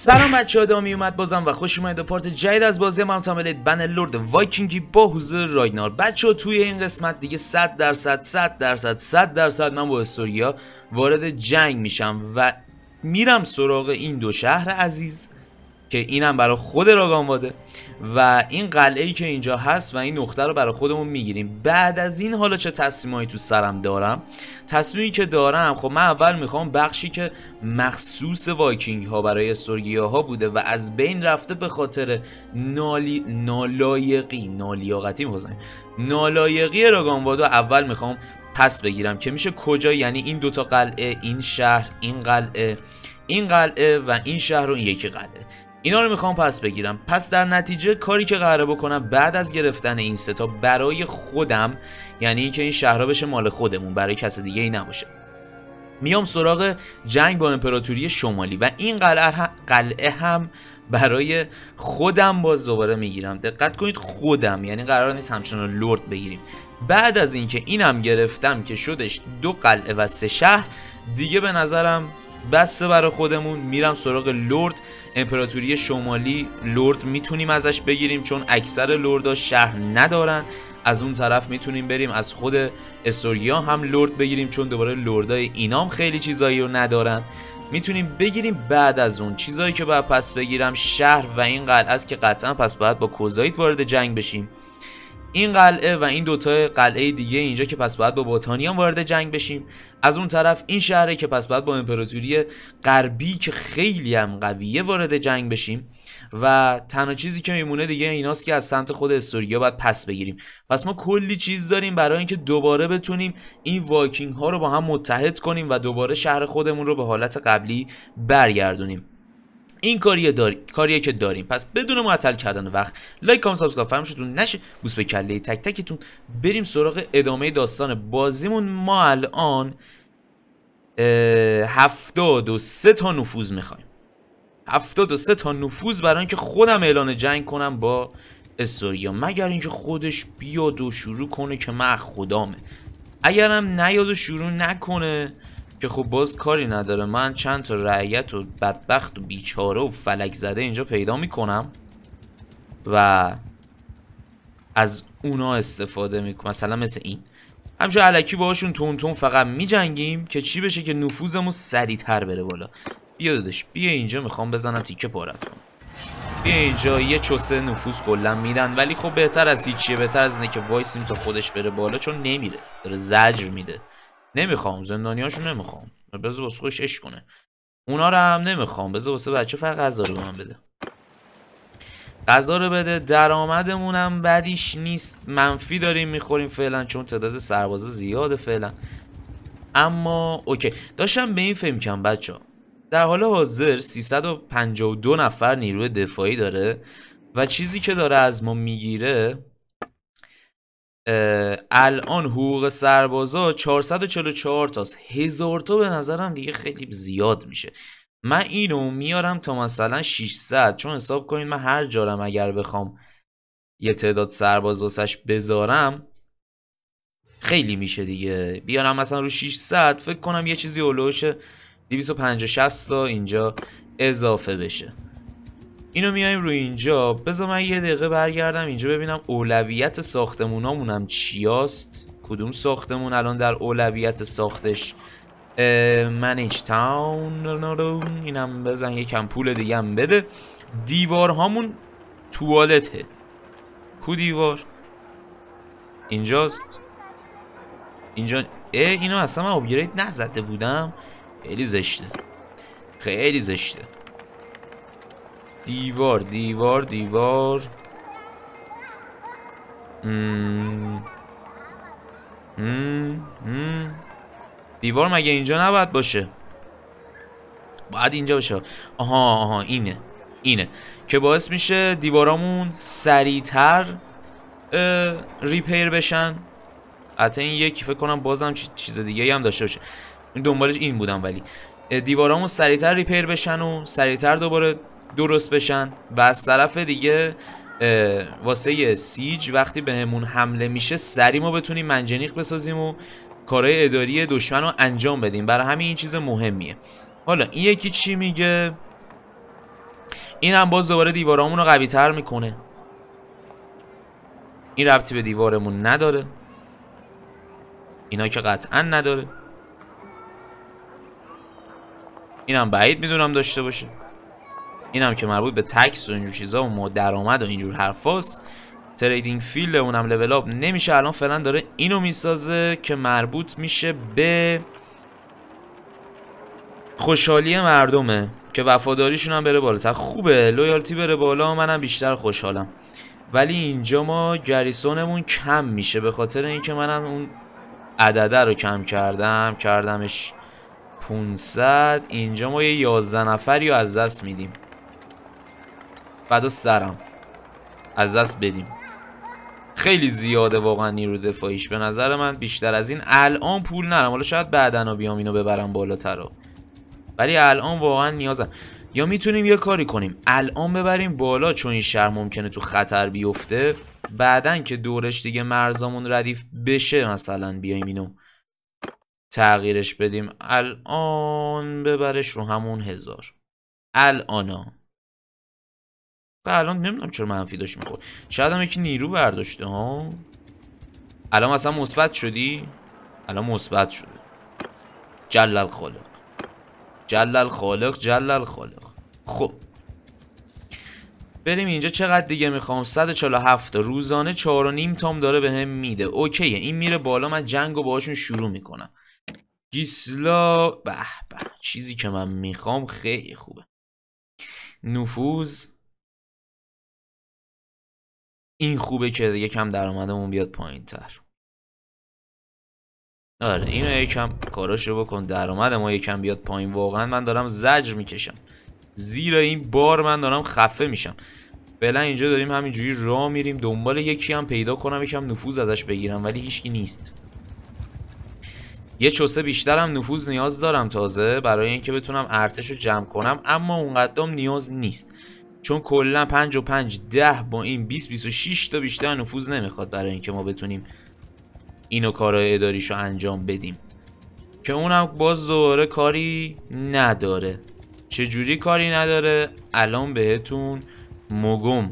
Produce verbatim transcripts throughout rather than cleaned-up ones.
سلام بچه ها، دامی اومد بازم و خوش اومد به پارت جدید از بازی ماونتن بنرلورد وایکینگی با حضور راگنار. بچه ها توی این قسمت دیگه صد درصد صد درصد صد درصد من با استوریا وارد جنگ میشم و میرم سراغ این دو شهر عزیز که اینم برای خود راگانواده و این قلعه‌ای که اینجا هست و این نقطه رو برای خودمون میگیریم. بعد از این حالا چه تصمیمایی تو سرم دارم؟ تصمیمی که دارم، خب من اول میخوام بخشی که مخصوص وایکینگ ها برای استورگیا ها بوده و از بین رفته به خاطر نالی... نالایقی نالیاقتی میخواستم نالایقی راگانواده اول میخوام پس بگیرم که میشه کجا؟ یعنی این دوتا قلعه، این شهر، این قلعه، این قلعه و این شهر و این یکی قلعه، اینا رو میخوام پس بگیرم. پس در نتیجه کاری که قراره بکنم بعد از گرفتن این سه تا برای خودم، یعنی اینکه این شهرها بشه مال خودمون، برای کس دیگه ای نباشه، میام سراغ جنگ با امپراتوری شمالی و این قلعه هم, قلعه هم برای خودم باز دوباره میگیرم. دقت کنید، خودم، یعنی قرار نیست همچنان لرد بگیریم. بعد از اینکه اینم گرفتم که شدش دو قلعه و سه شهر دیگه، به نظرم بسته برای خودمون. میرم سراغ لرد امپراتوری شمالی. لرد میتونیم ازش بگیریم چون اکثر لردها شهر ندارن. از اون طرف میتونیم بریم از خود استورگیا هم لرد بگیریم چون دوباره لردای اینام خیلی چیزایی رو ندارن. میتونیم بگیریم. بعد از اون چیزایی که باید پس بگیرم شهر و این قلعه است که قطعا پس باید با کوزایت وارد جنگ بشیم. این قلعه و این دوتا قلعه دیگه اینجا که پس باید با بوتانیان وارد جنگ بشیم. از اون طرف این شهره که پس باید با امپراتوری غربی که خیلی هم قویه وارد جنگ بشیم و تنها چیزی که میمونه دیگه ایناست که از سمت خود استورگیا باید پس بگیریم. پس ما کلی چیز داریم برای اینکه دوباره بتونیم این وایکینگ ها رو با هم متحد کنیم و دوباره شهر خودمون رو به حالت قبلی برگردونیم. این کاریه داری... کاریه که داریم. پس بدون معطل کردن وقت لایک، کامنت، سابسکرایب فراموشتون نشه. بوس به کله تک تکتون. بریم سراغ ادامه داستان بازیمون. ما الان هفتاد و سه تا نفوذ میخوایم. هفتاد و سه تا نفوذ برای اینکه خودم اعلان جنگ کنم با استوریا، مگر اینکه خودش بیاد و شروع کنه که من خدامه. اگرم نیاد و شروع نکنه که خب باز کاری نداره، من چند تا رعیت و بدبخت و بیچاره و فلک زده اینجا پیدا میکنم و از اونا استفاده میکنم. مثلا مثل این همچه علکی باهاشون تون تون فقط میجنگیم که چی بشه؟ که نفوذمون سریعتر بره بالا. بیا دادش، بیا اینجا، میخوام بزنم تیکه پارت کنم. بیا اینجا. یه چوسه نفوذ کلا میدن، ولی خب بهتر از هیچیه، بهتر از اینه که وایسیم تا خودش بره بالا، چون نمیره، داره زجر میده. نمیخوام زندانیاشو، نمیخوام، بذار واسه خودش عشق کنه. اونا رو هم نمیخوام، بذار واسه بچه فقط غذا رو به من بده. غذا رو بده. درآمدمون هم بدیش نیست، منفی داریم میخوریم فعلا چون تعداد سربازا زیاده فعلا. اما اوکی، داشتم به این فکر می‌کردم بچه‌ها، در حال حاضر سیصد و پنجاه و دو نفر نیروی دفاعی داره و چیزی که داره از ما میگیره الان حقوق سربازا چهارصد و چهل و چهار تاست. هزار تا به نظرم دیگه خیلی زیاد میشه. من اینو میارم تا مثلا ششصد، چون حساب کنید من هر جارم اگر بخوام یه تعداد سرباز واسش بذارم خیلی میشه دیگه. بیارم مثلا رو ششصد، فکر کنم یه چیزی اولوش دویست و پنجاه شصت تا اینجا اضافه بشه. اینو میایم روی اینجا. بذار من یه دقیقه برگردم اینجا ببینم اولویت ساختمونامونم چیاست. کدوم ساختمون الان در اولویت ساختش؟ منیج تاون. اینم بزن، یکم پول دیگه هم بده. دیوارهامون توالته. کو دیوار؟ اینجاست. اینجا. اه اینو اصلا من آپگرید نزده بودم. خیلی زشته، خیلی زشته. دیوار دیوار دیوار مم. مم. مم. دیوار مگه اینجا نباید باشه؟ باید اینجا باشه. آها آها اینه اینه که باعث میشه دیوارامون سریعتر ریپیر بشن. حتی این یکی فکر کنم بازم چیز دیگه هم داشته باشه. دنبالش این بودم، ولی دیوارامون سریعتر ریپیر بشن و سریعتر دوباره درست بشن. و از طرف دیگه واسه سیج وقتی بهمون حمله میشه سریع ما بتونیم منجنیق بسازیم و کارهای اداری دشمن رو انجام بدیم. برای همین این چیز مهمیه. حالا این یکی چی میگه؟ این هم باز دوباره دیوارامون رو قوی تر میکنه. این ربطی به دیوارمون نداره، اینا که قطعا نداره. این هم بعید میدونم داشته باشه. این هم که مربوط به تکس و اینجور چیزا و درآمد و اینجور حرفاست. تریدینگ فیلد اونم لول اپ نمیشه. الان فعلا داره اینو میسازه که مربوط میشه به خوشحالی مردمه که وفاداریشون هم بره بالاتر. خوبه لویالتی بره بالا، منم بیشتر خوشحالم. ولی اینجا ما گریسونمون کم میشه به خاطر اینکه منم اون عدده رو کم کردم، کردمش پونصد. اینجا ما یه یازده نفری رو از دست میدیم. بعد سرم از دست بدیم. خیلی زیاده واقعا نیرو دفاعیش. به نظر من بیشتر از این الان پول نرم. حالا شاید بعداً بیام اینو ببرم بالاتر رو، ولی الان واقعا نیازم. یا میتونیم یه کاری کنیم الان ببریم بالا، چون این شهر ممکنه تو خطر بیفته. بعدن که دورش دیگه مرزامون ردیف بشه مثلا بیایم اینو تغییرش بدیم. الان ببرش رو همون هزار. الان الان نمیدونم چرا منفی داشت میخورد. شاید هم یکی نیرو برداشته ها. الان مثلا مثبت شدی. الان مثبت شده. جلل خالق جلل خالق جلل خالق. خب بریم اینجا. چقدر دیگه میخوام؟ صد و چهل و هفت روزانه چهار و نیم تام داره به هم میده. اوکیه این میره بالا، من جنگو باهاشون شروع میکنم. گیسلا به به چیزی که من میخوام خیلی خوبه. نفوذ این خوبه که یکم درآمدمون بیاد پایین تر. آره اینو یکم کاراشو بکن درآمد ما یکم بیاد پایین. واقعا من دارم زجر میکشم زیر این بار، من دارم خفه میشم. فعلا اینجا داریم همینجوری راه میریم دنبال یکی هم پیدا کنم یکم نفوذ ازش بگیرم، ولی هیچکی نیست. یه چوسه بیشترم نفوذ نیاز دارم تازه برای اینکه بتونم ارتشو جمع کنم، اما اونقدرم نیاز نیست چون کلا پنج و پنج ده با این بیست بیست و شش تا بیشتر نفوذ نمیخواد برای اینکه ما بتونیم اینو کارهای اداریشو انجام بدیم، که اونم باز دوباره کاری نداره. چجوری کاری نداره؟ الان بهتون مگم.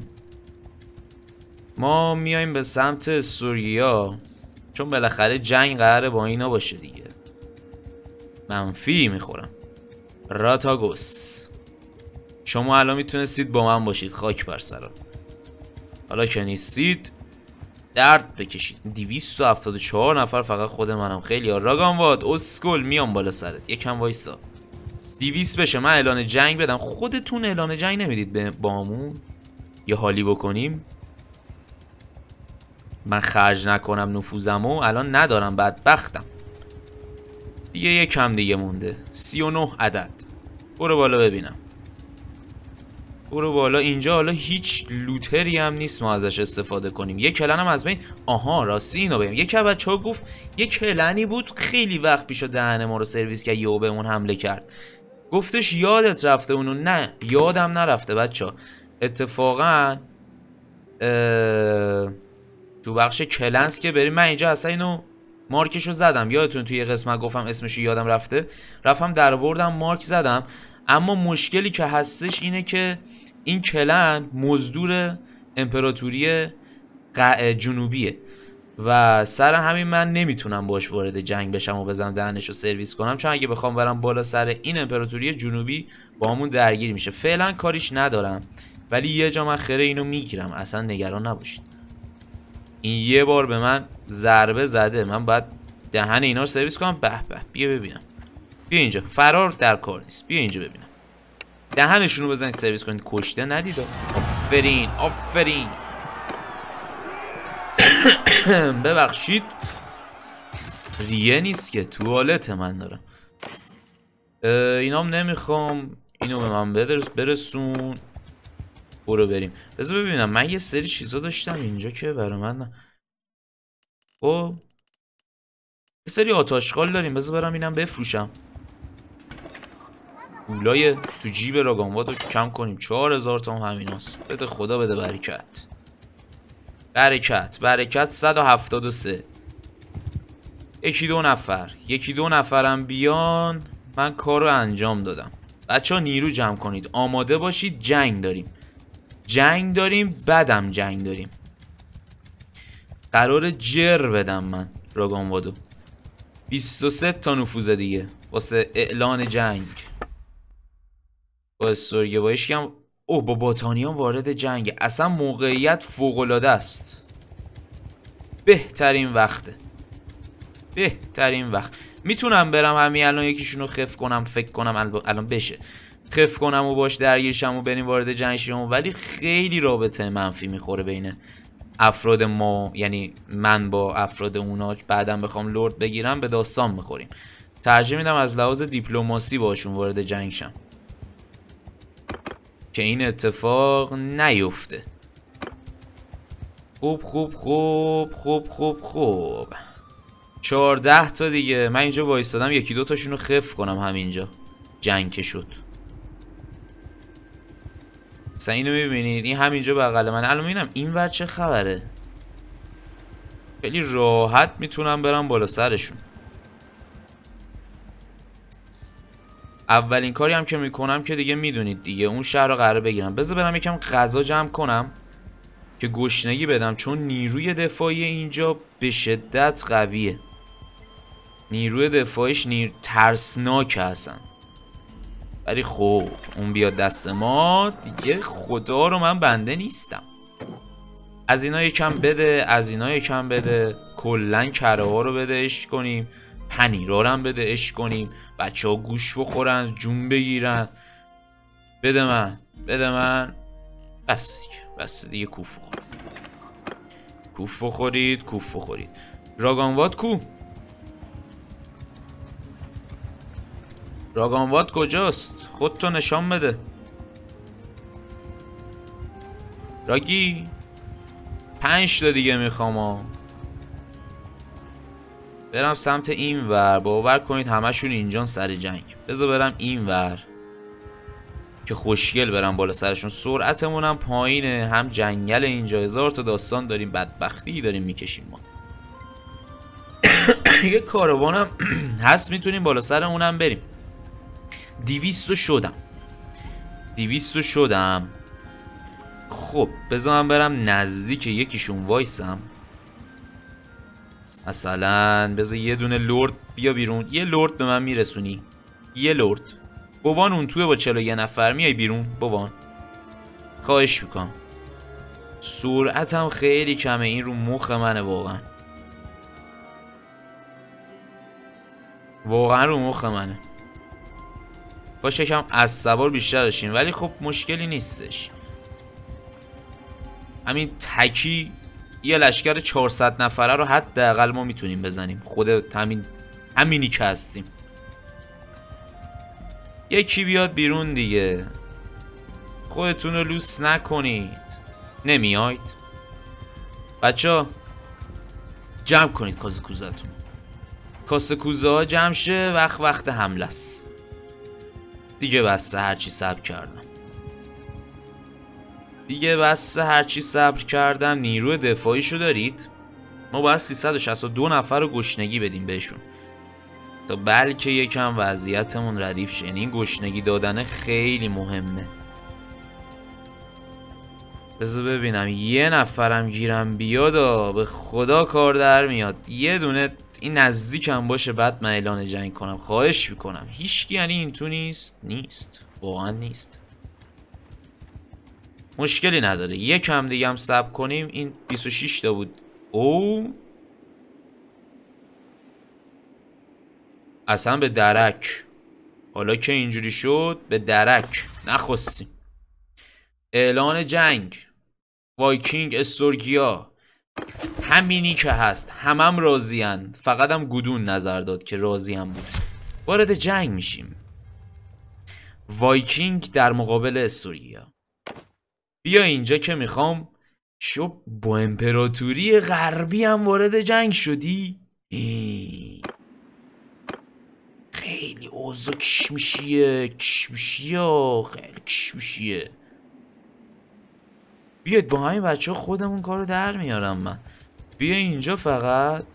ما میایم به سمت سوریا چون بالاخره جنگ قراره با اینا باشه دیگه. منفی میخورم. راتاگوس شما الان میتونستید با من باشید، خاک بر سرا. حالا که نیستید درد بکشید. دویست و هفتاد و چهار نفر فقط خود منم. خیلی ها. راگانواد اسکل میام بالا سرت. یکم وایسا. دویست بشه من اعلان جنگ بدم. خودتون اعلان جنگ نمیدید با همون یه حالی بکنیم؟ من خرج نکنم نفوذمو. الان ندارم بدبختم دیگه. یکم دیگه مونده. سی و نه عدد. برو بالا ببینم. برو بالا. اینجا حالا هیچ لوتری هم نیست ما ازش استفاده کنیم. یک کلن هم از بین. آها راستی اینو بگم. یکی از بچه‌ها گفت یک کلنی بود خیلی وقت پیش دهن ما رو سرویس کرد، یهو بهمون حمله کرد. گفتش یادت رفته اونو. نه یادم نرفته بچه‌ها. اتفاقا تو بخش کلنس که بریم من اینجا اصلا اینو مارکشو زدم. یادتون توی قسمت گفتم اسمشو یادم رفته، رفتم در آوردم مارک زدم. اما مشکلی که هستش اینه که این کلن مزدور امپراتوری جنوبیه و سر همین من نمیتونم باش وارد جنگ بشم و بزنم دهنشو سرویس کنم، چون اگه بخوام برم بالا سر این امپراتوری جنوبی با همون درگیر میشه. فعلا کاریش ندارم ولی یه جا من خیره اینو میگیرم، اصلا نگران نباشید. این یه بار به من ضربه زده، من باید دهن اینا رو سرویس کنم. به به بیا ببینم. بیا اینجا. فرار در کار نیست. بیا اینجا ببینم. دهنشون رو بزنید سرویس کنید. کشته ندید. آفرین آفرین. ببخشید ریه نیست که توالت من دارم. اینام نمیخوام. اینو به من برسون. برو بریم. بذار ببینم من یه سری چیزا داشتم اینجا که برای من نه. او یه سری آتاشقال داریم. بذار برم اینم بفروشم. پولای تو جیب راگانواد رو کم کنیم. چهار هزار تام همیناست. بده خدا بده برکت. برکت برکت. صد و هفتاد و سه. یکی دو نفر یکی دو نفرم بیان من کار رو انجام دادم. بچه ها نیرو جمع کنید، آماده باشید، جنگ داریم. جنگ داریم، بدم جنگ داریم. قرار جر بدم من راگانوادو. بیست و سه تا نفوذ دیگه واسه اعلان جنگ با استورگه. با هم اوه با باتانیان وارد جنگ. اصلا موقعیت فوق‌العاده است. بهترین وقته، بهترین وقت. میتونم برم همین الان یکیشونو خف کنم، فکر کنم الان بشه خف کنم و باش درگیرشم و بریم وارد جنگ شیم، ولی خیلی رابطه منفی میخوره بین افراد ما، یعنی من با افراد اونا. بعدم بخوام لرد بگیرم به داستان میخوریم. ترجیح میدم از لحاظ دیپلماسی باشون وارد جنگ شم که این اتفاق نیفته. خوب خوب خوب خوب خوب خوب چهارده تا دیگه. من اینجا وایستادم یکی دو تاشونو خف کنم همینجا جنگ که شد. مثلا اینو میبینید، این همینجا بغل من. الان میبینم این ور چه خبره. خیلی راحت میتونم برم بالا سرشون. اولین کاری هم که میکنم که دیگه میدونید دیگه، اون شهر رو قراره بگیرم. بذار برم یکم غذا جمع کنم که گشنگی بدم، چون نیروی دفاعی اینجا به شدت قویه. نیروی دفاعیش نیر ترسناک هستن. ولی خب اون بیاد دست ما دیگه، خدا رو من بنده نیستم. از اینا یکم بده، از اینا یکم بده، کلن کره ها رو بده اش کنیم، پنیرا رو هم بده اش کنیم، بچه ها گوش بخورن، جون بگیرن. بده من، بده من. بس بس دیگه کوف بخورید، کوف بخورید، کوف بخورید. راگانواد کو؟ راگانواد کجاست؟ خودتو نشان بده راگی. پنج تا دیگه میخوام ها. برم سمت این ور. باور کنید همشون اینجان سر جنگ. بذار برم این ور که خوشگل برم بالا سرشون. سرعتمون هم پایینه، هم جنگل اینجا، هزار تا داستان داریم، بدبختی داریم میکشیم ما. یه کاروانم هست میتونیم بالا سر اونم بریم. دیویستو شدم، دیویستو شدم. خب بذارم برم نزدیک یکیشون وایسم. مثلا بذار یه دونه لرد بیا بیرون. یه لرد به من میرسونی؟ یه لرد بابان اون توی با چلو یه نفر میای بیرون بابان، خواهش میکنم. سرعتم خیلی کمه، این رو مخ منه واقعا، واقعا رو مخ منه. باشه یکم از سوار بیشتر داشتیم، ولی خب مشکلی نیستش. همین تکی یه لشکر چهارصد نفره رو حداقل ما میتونیم بزنیم. خود همین همینی که هستیم. یکی بیاد بیرون دیگه، خودتون رو لوس نکنید. نمیاید بچه ها؟ جمع کنید کاسه کوزه‌تون. کاسه کوزه ها جمع شه، وقت وقت حمله است دیگه. بسته هرچی صبر کردم دیگه، بسته هرچی صبر کردم. نیروی دفاعیشو دارید؟ ما باید سیصد و شصت و دو نفر رو گشنگی بدیم بهشون تا بلکه یکم وضعیتمون ردیف شه. این گشنگی دادن خیلی مهمه. بذار ببینم یه نفرم گیرم بیاد، به خدا کار در میاد. یه دونه این نزدیکم باشه بعد من اعلان جنگ کنم، خواهش میکنم. هیچکی یعنی این تو نیست؟ نیست واقعا نیست. مشکلی نداره، یکم دیگه هم صبر کنیم. این بیست و شش تا بود. او اصلا به درک. حالا که اینجوری شد به درک نخواستیم. اعلان جنگ. وایکینگ استورگیا، همینی که هست. همم راضی‌اند، فقط هم گودون نظر داد که راضی هم بود. وارد جنگ میشیم. وایکینگ در مقابل استورگیا. بیا اینجا که میخوام. شو با امپراتوری غربی هم وارد جنگ شدی؟ ای. خیلی اوضاع کشمشیه، کشمشیه، خیلی کشمشیه. بیاید با همین بچه ها خودمون کارو در میارم من. بیا اینجا فقط.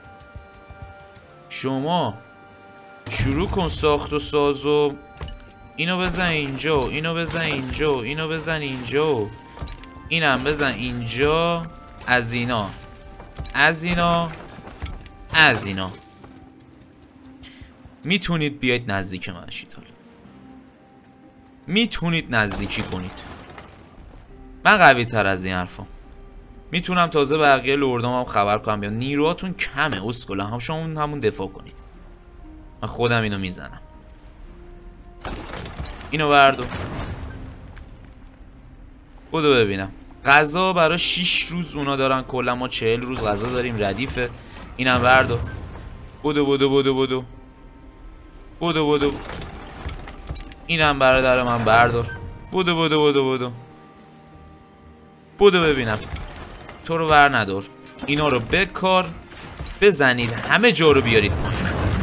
شما شروع کن ساخت و ساز و اینو بزن اینجا، اینو بزن اینجا، اینو بزن اینجا، اینم بزن اینجا. از اینا از اینا از اینا میتونید بیاید نزدیک من شید. حالا میتونید نزدیکی کنید. من قوی تر از این حرفام. میتونم تازه بقیه لوردام هم خبر کنم. یا نیروهاتون کمه اسکولا، هم شما همون دفاع کنید. من خودم اینو میزنم. اینو بردو بودو ببینم. غذا برای شیش روز اونا دارن، کلا ما چهل روز غذا داریم ردیفه. اینم بردو بودو بودو بودو بودو بودو بودو. اینم برادر من بردار. بودو بودو بودو بودو بودو ببینم. تو رو ور ندار. اینا رو بکار. بزنید همه جا رو بیارید پایین.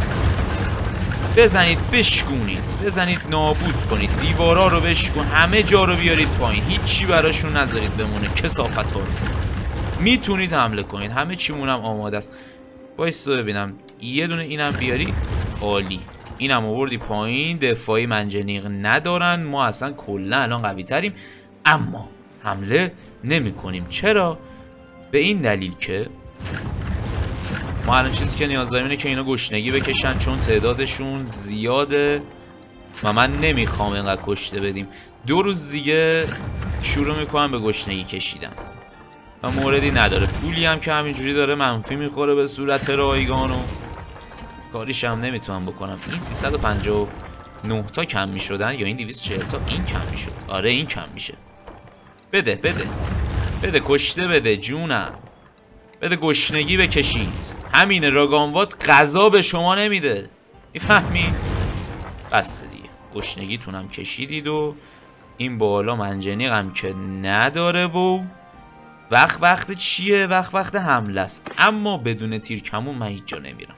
بزنید بشکونید. بزنید نابود کنید. دیوارا رو بشکن. همه جا رو بیارید پایین. هیچی براشون نذارید بمونه. کثافت ها رو میتونید حمله کنید. همه چیمونم آماده است. وایسا ببینم. یه دونه اینم بیاری. عالی. اینم آوردی پایین. دفاعی منجنیق ندارن. ما اصلا کلا الان قوی تریم. اما حمله نمی کنیم. چرا؟ به این دلیل که ما الان چیزی که نیاز داریم اینه که اینا گشنگی بکشن، چون تعدادشون زیاده و من نمیخوام اینقدر کشته بدیم. دو روز دیگه شروع میکنم به گشنگی کشیدن و موردی نداره. پولی هم که همینجوری داره منفی میخوره به صورت رایگان و کاریش هم نمیتونم بکنم. این سیصد و پنجاه و نه تا کم میشدن یا این دویست و چهل تا؟ این کم میشد. آره این کم میشه. بده بده بده کشته بده جونم. بده گشنگی بکشید. همینه. راگانوات غذا به شما نمیده. میفهمی؟ بس دیگه. گشنگیتونم کشیدید و این بالا منجنیق هم که نداره و وقت وقت چیه؟ وقت وقت حمله است. اما بدون تیر کمون من هیچ جا نمیرم.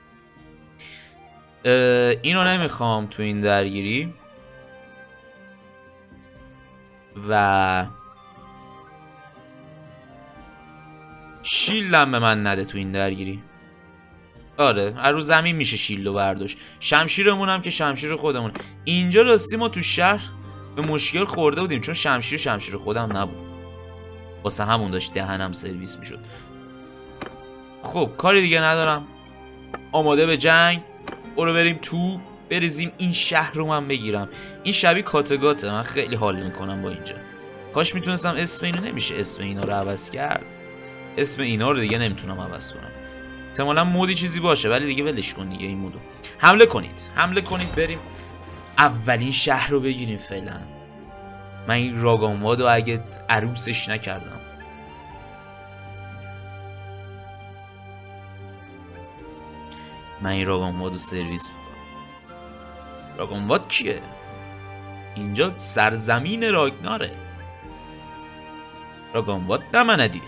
اینو نمیخوام تو این درگیری و شیلدم به من نده تو این درگیری. آره از رو زمین میشه شیلدو برداشت. شمشیرمون هم که شمشیر خودمون. اینجا راستی ما تو شهر به مشکل خورده بودیم چون شمشیر شمشیر خودم نبود. واسه همون داشت دهنم سرویس میشد. خب کاری دیگه ندارم. آماده به جنگ. برو بریم تو. بریزیم این شهر رو من بگیرم. این شبیه کاتگاته. من خیلی حال میکنم با اینجا. کاش میتونستم اسم اینو. نمیشه اسم اینا رو عوض کرد. اسم اینا رو دیگه نمیتونم عوض کنم. احتمالاً مودی چیزی باشه ولی دیگه ولش کن دیگه این مودو. حمله کنید. حمله کنید بریم اولین شهر رو بگیریم فعلا. من این راگانوادو اگه عروسش نکردم. من این راگانوادو سرویس میکنم. راگانواد کیه؟ اینجا سرزمین راگناره. راگانواد نمندی.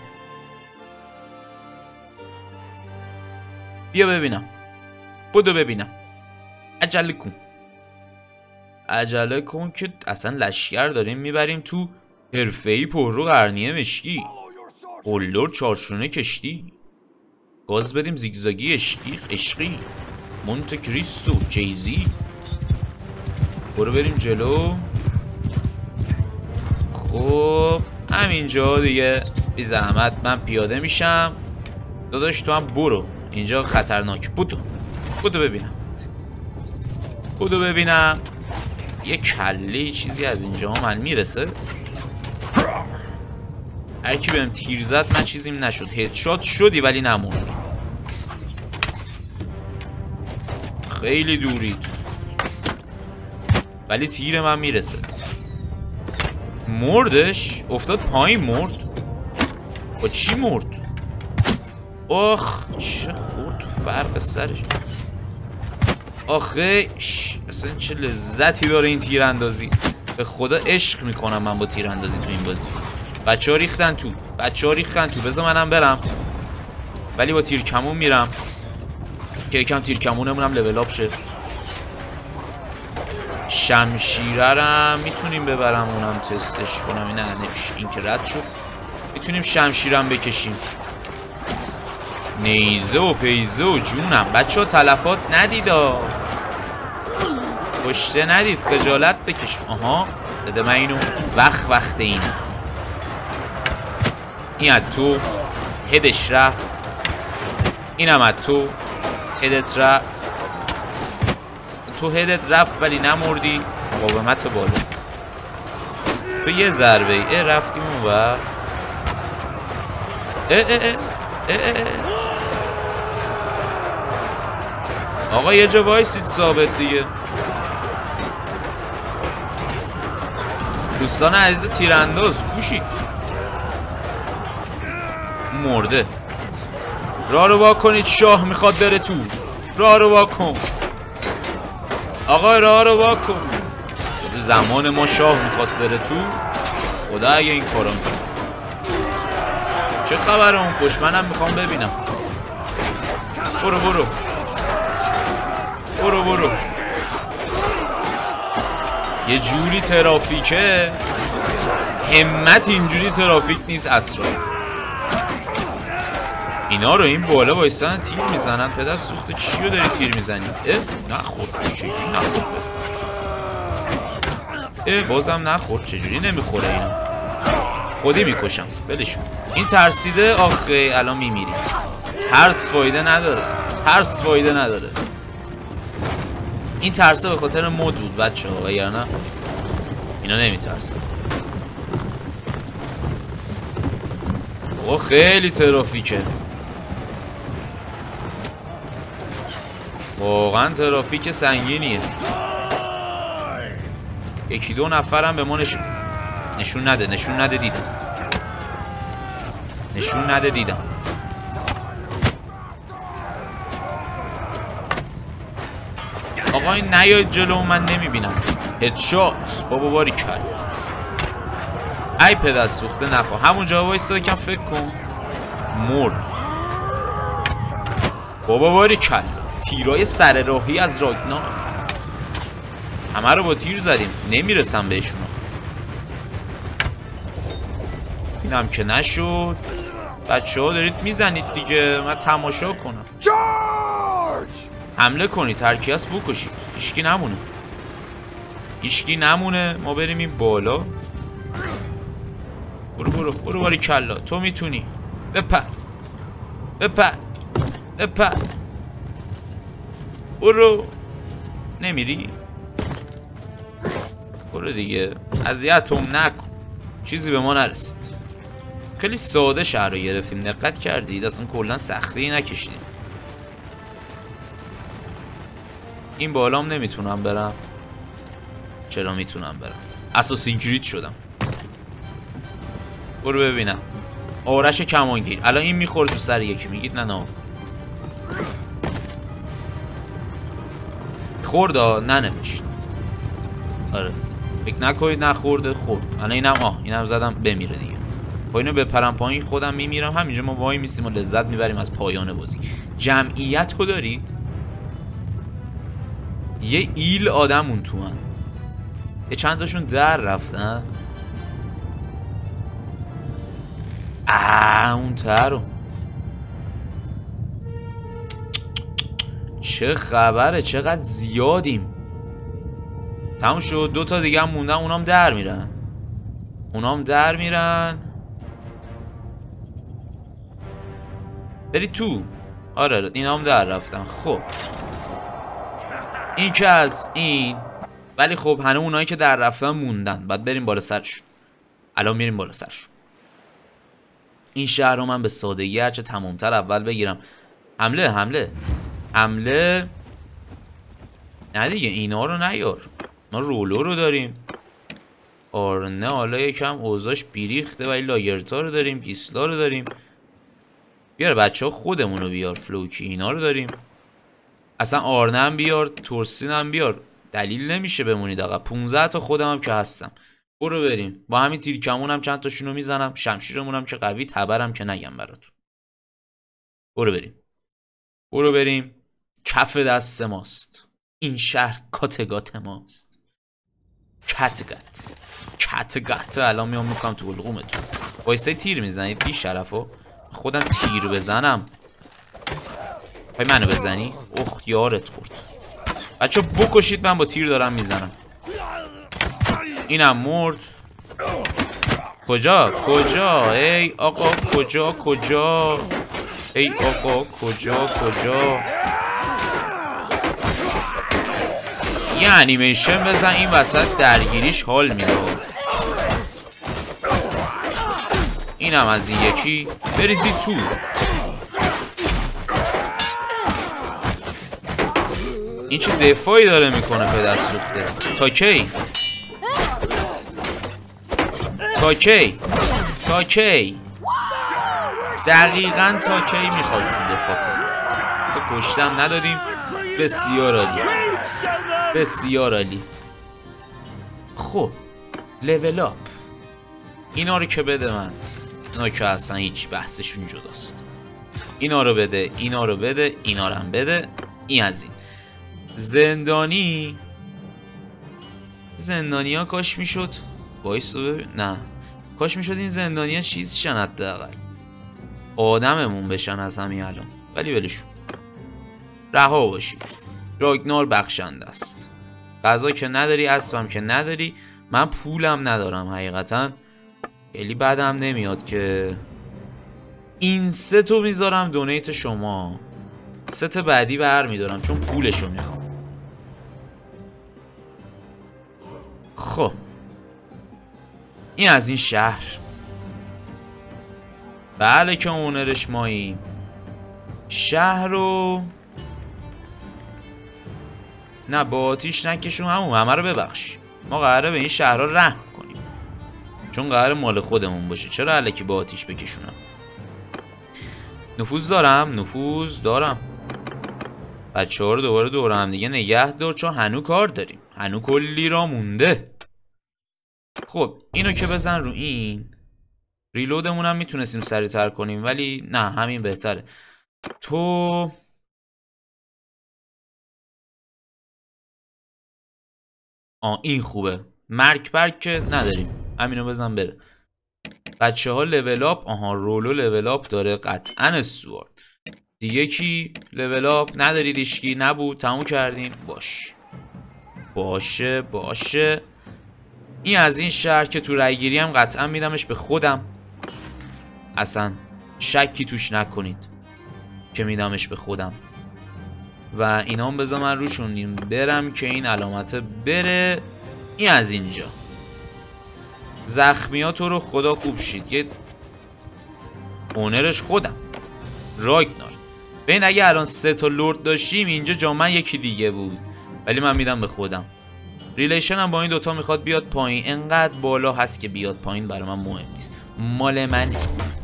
بیا ببینم. بودو ببینم. عجله کن. عجله کن که اصلا لشگر داریم میبریم تو. حرفه‌ای پررو قرنیه مشکی. قلدر چارشونه کشتی. گاز بدیم زیگزاگی عشقی عشقی. مونت کریستو جیزی. برو بریم جلو. خب همینجا دیگه بی زحمت من پیاده میشم. داداش تو هم برو. اینجا خطرناک. بودو بودو ببینم. بودو ببینم. یه کله چیزی از اینجا من میرسه. هر کی بهم تیر زد من چیزیم نشد. هدشات شدی ولی نموندی. خیلی دورید ولی تیر من میرسه. مردش. افتاد پایین مرد. با چی مرد؟ آخ چه خورد تو فرق سرش. آخه اصلا چه لذتی داره این تیراندازی. به خدا عشق میکنم من با تیراندازی تو این بازی. بچه ها ریختن تو. بچه ها ریختن تو. بذار منم برم ولی با تیر کمون میرم که یکم تیر کمونمونم لول آپ شه. شمشیره رم میتونیم ببرم اونم تستش کنم. نه نمیشه. این که رد شد. میتونیم شمشیرم بکشیم. نیزه و پیزه و جونم. بچه ها تلفات ندیدا. کشته ندید خجالت بکش. آها بده من اینو. وقت وقت این این از تو هدش رفت. اینم از تو هدت رفت. تو هدت رفت ولی نمردی. مقاومت بالا. تو یه ضربه ای اه رفتیم اون و اه اه اه اه اه. آقا یه جا وایسید ثابت دیگه. دوستان عزیز تیرانداز کوشی مرده. راه رو وا کنید شاه میخواد بره تو. راه رو وا کن آقا راه رو وا کن. زمان ما شاه میخواست بره تو. خدا اگه این کارو میکنه. چه خبره اون پشت؟ منم میخوام ببینم. برو برو برو برو. یه جوری ترافیکه همت اینجوری ترافیک نیست اصلا. اینا رو این بالا وایسن تیر میزنن. پدر سوخته چیو داری تیر میزنی؟ اه نخورد. چجوری نخورد؟ اه بازم نخورد. چجوری نمیخوره اینا؟ خودی میکشم ولشون. این ترسیده. آخه الان میمیری. ترس فایده نداره. ترس فایده نداره. این ترسه به خاطر مود بود بچه ها و یا نه اینا نمیترسن. آقا خیلی ترافیکه واقعا. ترافیک سنگینیه. یکی دو نفرم به ما نشون نشون نده. نشون نده دیدم. نشون نده دیدم. آقا این نیاید جلو من نمیبینم. هدشات بابا باری کل. ای پدر سوخته نخوا. همونجا وایستا کم فکر کن. مرد بابا باری کل. تیرای سر راهی از راگنار همه رو با تیر زدیم. نمیرسم بهشون. اینم که نشد. بچه ها دارید میزنید دیگه. من تماشا کنم. حمله کنید. ترکیاس بکشید. هیچکی نمونه. هیچکی نمونه. ما بریم این بالا. برو برو برو باری کلا. تو میتونی. بپر بپر بپر. برو. نمیری؟ برو دیگه. اذیتم نکن. چیزی به ما نرسید. خیلی ساده شهر رو گرفتیم. دقت کردید؟ اصلا کلا سختی نکشیدیم. این بالام نمیتونم برم. چرا میتونم برم؟ اساسین کرید شدم. برو ببینم. آرش کمانگیر. الان این میخورد تو سر یکی. میگید نه نه خورده ننوشت. آره فکر نکنید نخورده. خورد. الان اینم آه اینم زدم بمیره دیگه. با اینو بپرم پایین خودم میمیرم. همینجا ما وای میستیم و لذت میبریم از پایان بازی. جمعیت رو دارید. یه ایل آدم اون تو من. یه چند تاشون در رفتن. آه اون ترو. چه خبره؟ چقدر زیادیم. تموم شد. دو تا دیگه هم موندن. اونام در میرن. اونام در میرن. برید تو. آره اینام در رفتن. خب این که از این. ولی خب هنوز اونایی که در رفتن موندن. بعد بریم بالا سرشون. الان میریم بالا سرشون. این شهر رو من به سادگی هرچه تمامتر اول بگیرم. حمله حمله حمله. نه دیگه اینا رو نیار. ما رولو رو داریم. آرنه حالا یکم اوضاش بیریخته. ولی لاگرتا رو داریم. گیسلا رو داریم. بیار بچه ها خودمون رو بیار. فلوکی اینا رو داریم. اصلا آرنه هم بیار. تورسین هم بیار. دلیل نمیشه بمونید آقا. پونزده تا خودم هم که هستم. برو بریم. با همین تیرکمون هم چند تاشونو میزنم. شمشیرمون هم که قوی. تبرم که نگم براتون. برو بریم. برو بریم. کف دست ماست. این شهر کاتگات ماست. کاتگات کاتگات. الان میام میکنم تو حلقومتون. وایسای تیر میزنید بی شرفو. خودم تیر بزنم. پای منو بزنی. اخ یارت خورد. بچه بکشید، من با تیر دارم میزنم. اینم مرد. کجا کجا ای آقا کجا کجا ای آقا کجا کجا یه انیمیشن بزن این وسط درگیریش حال میده. اینم از این یکی بریزید تو. این چه دفاعی داره میکنه پدر سوخته. تا کی تا کی تا کی دقیقاً تا کی میخواستی دفاع کنی؟ اصلا کشتم ندادیم. بسیار عالی بسیار عالی. خب لول اپ اینا رو که بده من. اینا که اصلا هیچ بحثشون جداست. اینا رو بده اینا رو بده اینا رو هم بده. این از این زندانی زندانی ها کاش میشد بایست رو ببین. نه کاش میشد این زندانی ها چیز شن، حداقل آدممون بشن از همین الان. ولی ولشون رها باشید. راگنار بخشنده است. غذا که نداری، اسبم که نداری، من پولم ندارم حقیقتا. خیلی بدم نمیاد که این سه تو میذارم دونیت شما. ست بعدی بر میدارم چون پولشو میخوام. خب این از این شهر. بله که اونرش ماییم. شهر رو نه با آتیش نکشون، همون همه رو ببخش. ما قراره به این شهرها رحم کنیم چون قراره مال خودمون باشه. چرا الکی با آتیش بکشونم؟ نفوذ دارم نفوذ دارم. بچه ها رو دوباره دور هم دیگه نگه دار چون هنو کار داریم. هنو کلی را مونده. خب اینو که بزن رو این. ریلودمون هم میتونستیم سریع‌تر کنیم ولی نه همین بهتره. تو آه این خوبه. مرک برک که نداریم، همینو بزن بره. بچه ها لول اپ. آها رولو لول اپ داره قطعا. استوارد دیگه کی لول اپ ندارید؟ ایشکی نبود. تموم کردیم. باش باشه باشه. این از این شهر که تو رای گیری هم قطعا میدمش به خودم. اصلا شکی توش نکنید که میدمش به خودم. و اینا هم بذار من روشون برم که این علامت بره. این از اینجا زخمیات رو خدا خوب شید. یه اونرش خودم راگنار. ببین اگه الان سه تا لورد داشتیم اینجا جا من یکی دیگه بود ولی من میدم به خودم. ریلیشن هم با این دوتا میخواد بیاد پایین. انقدر بالا هست که بیاد پایین برای من مهم نیست. مال منه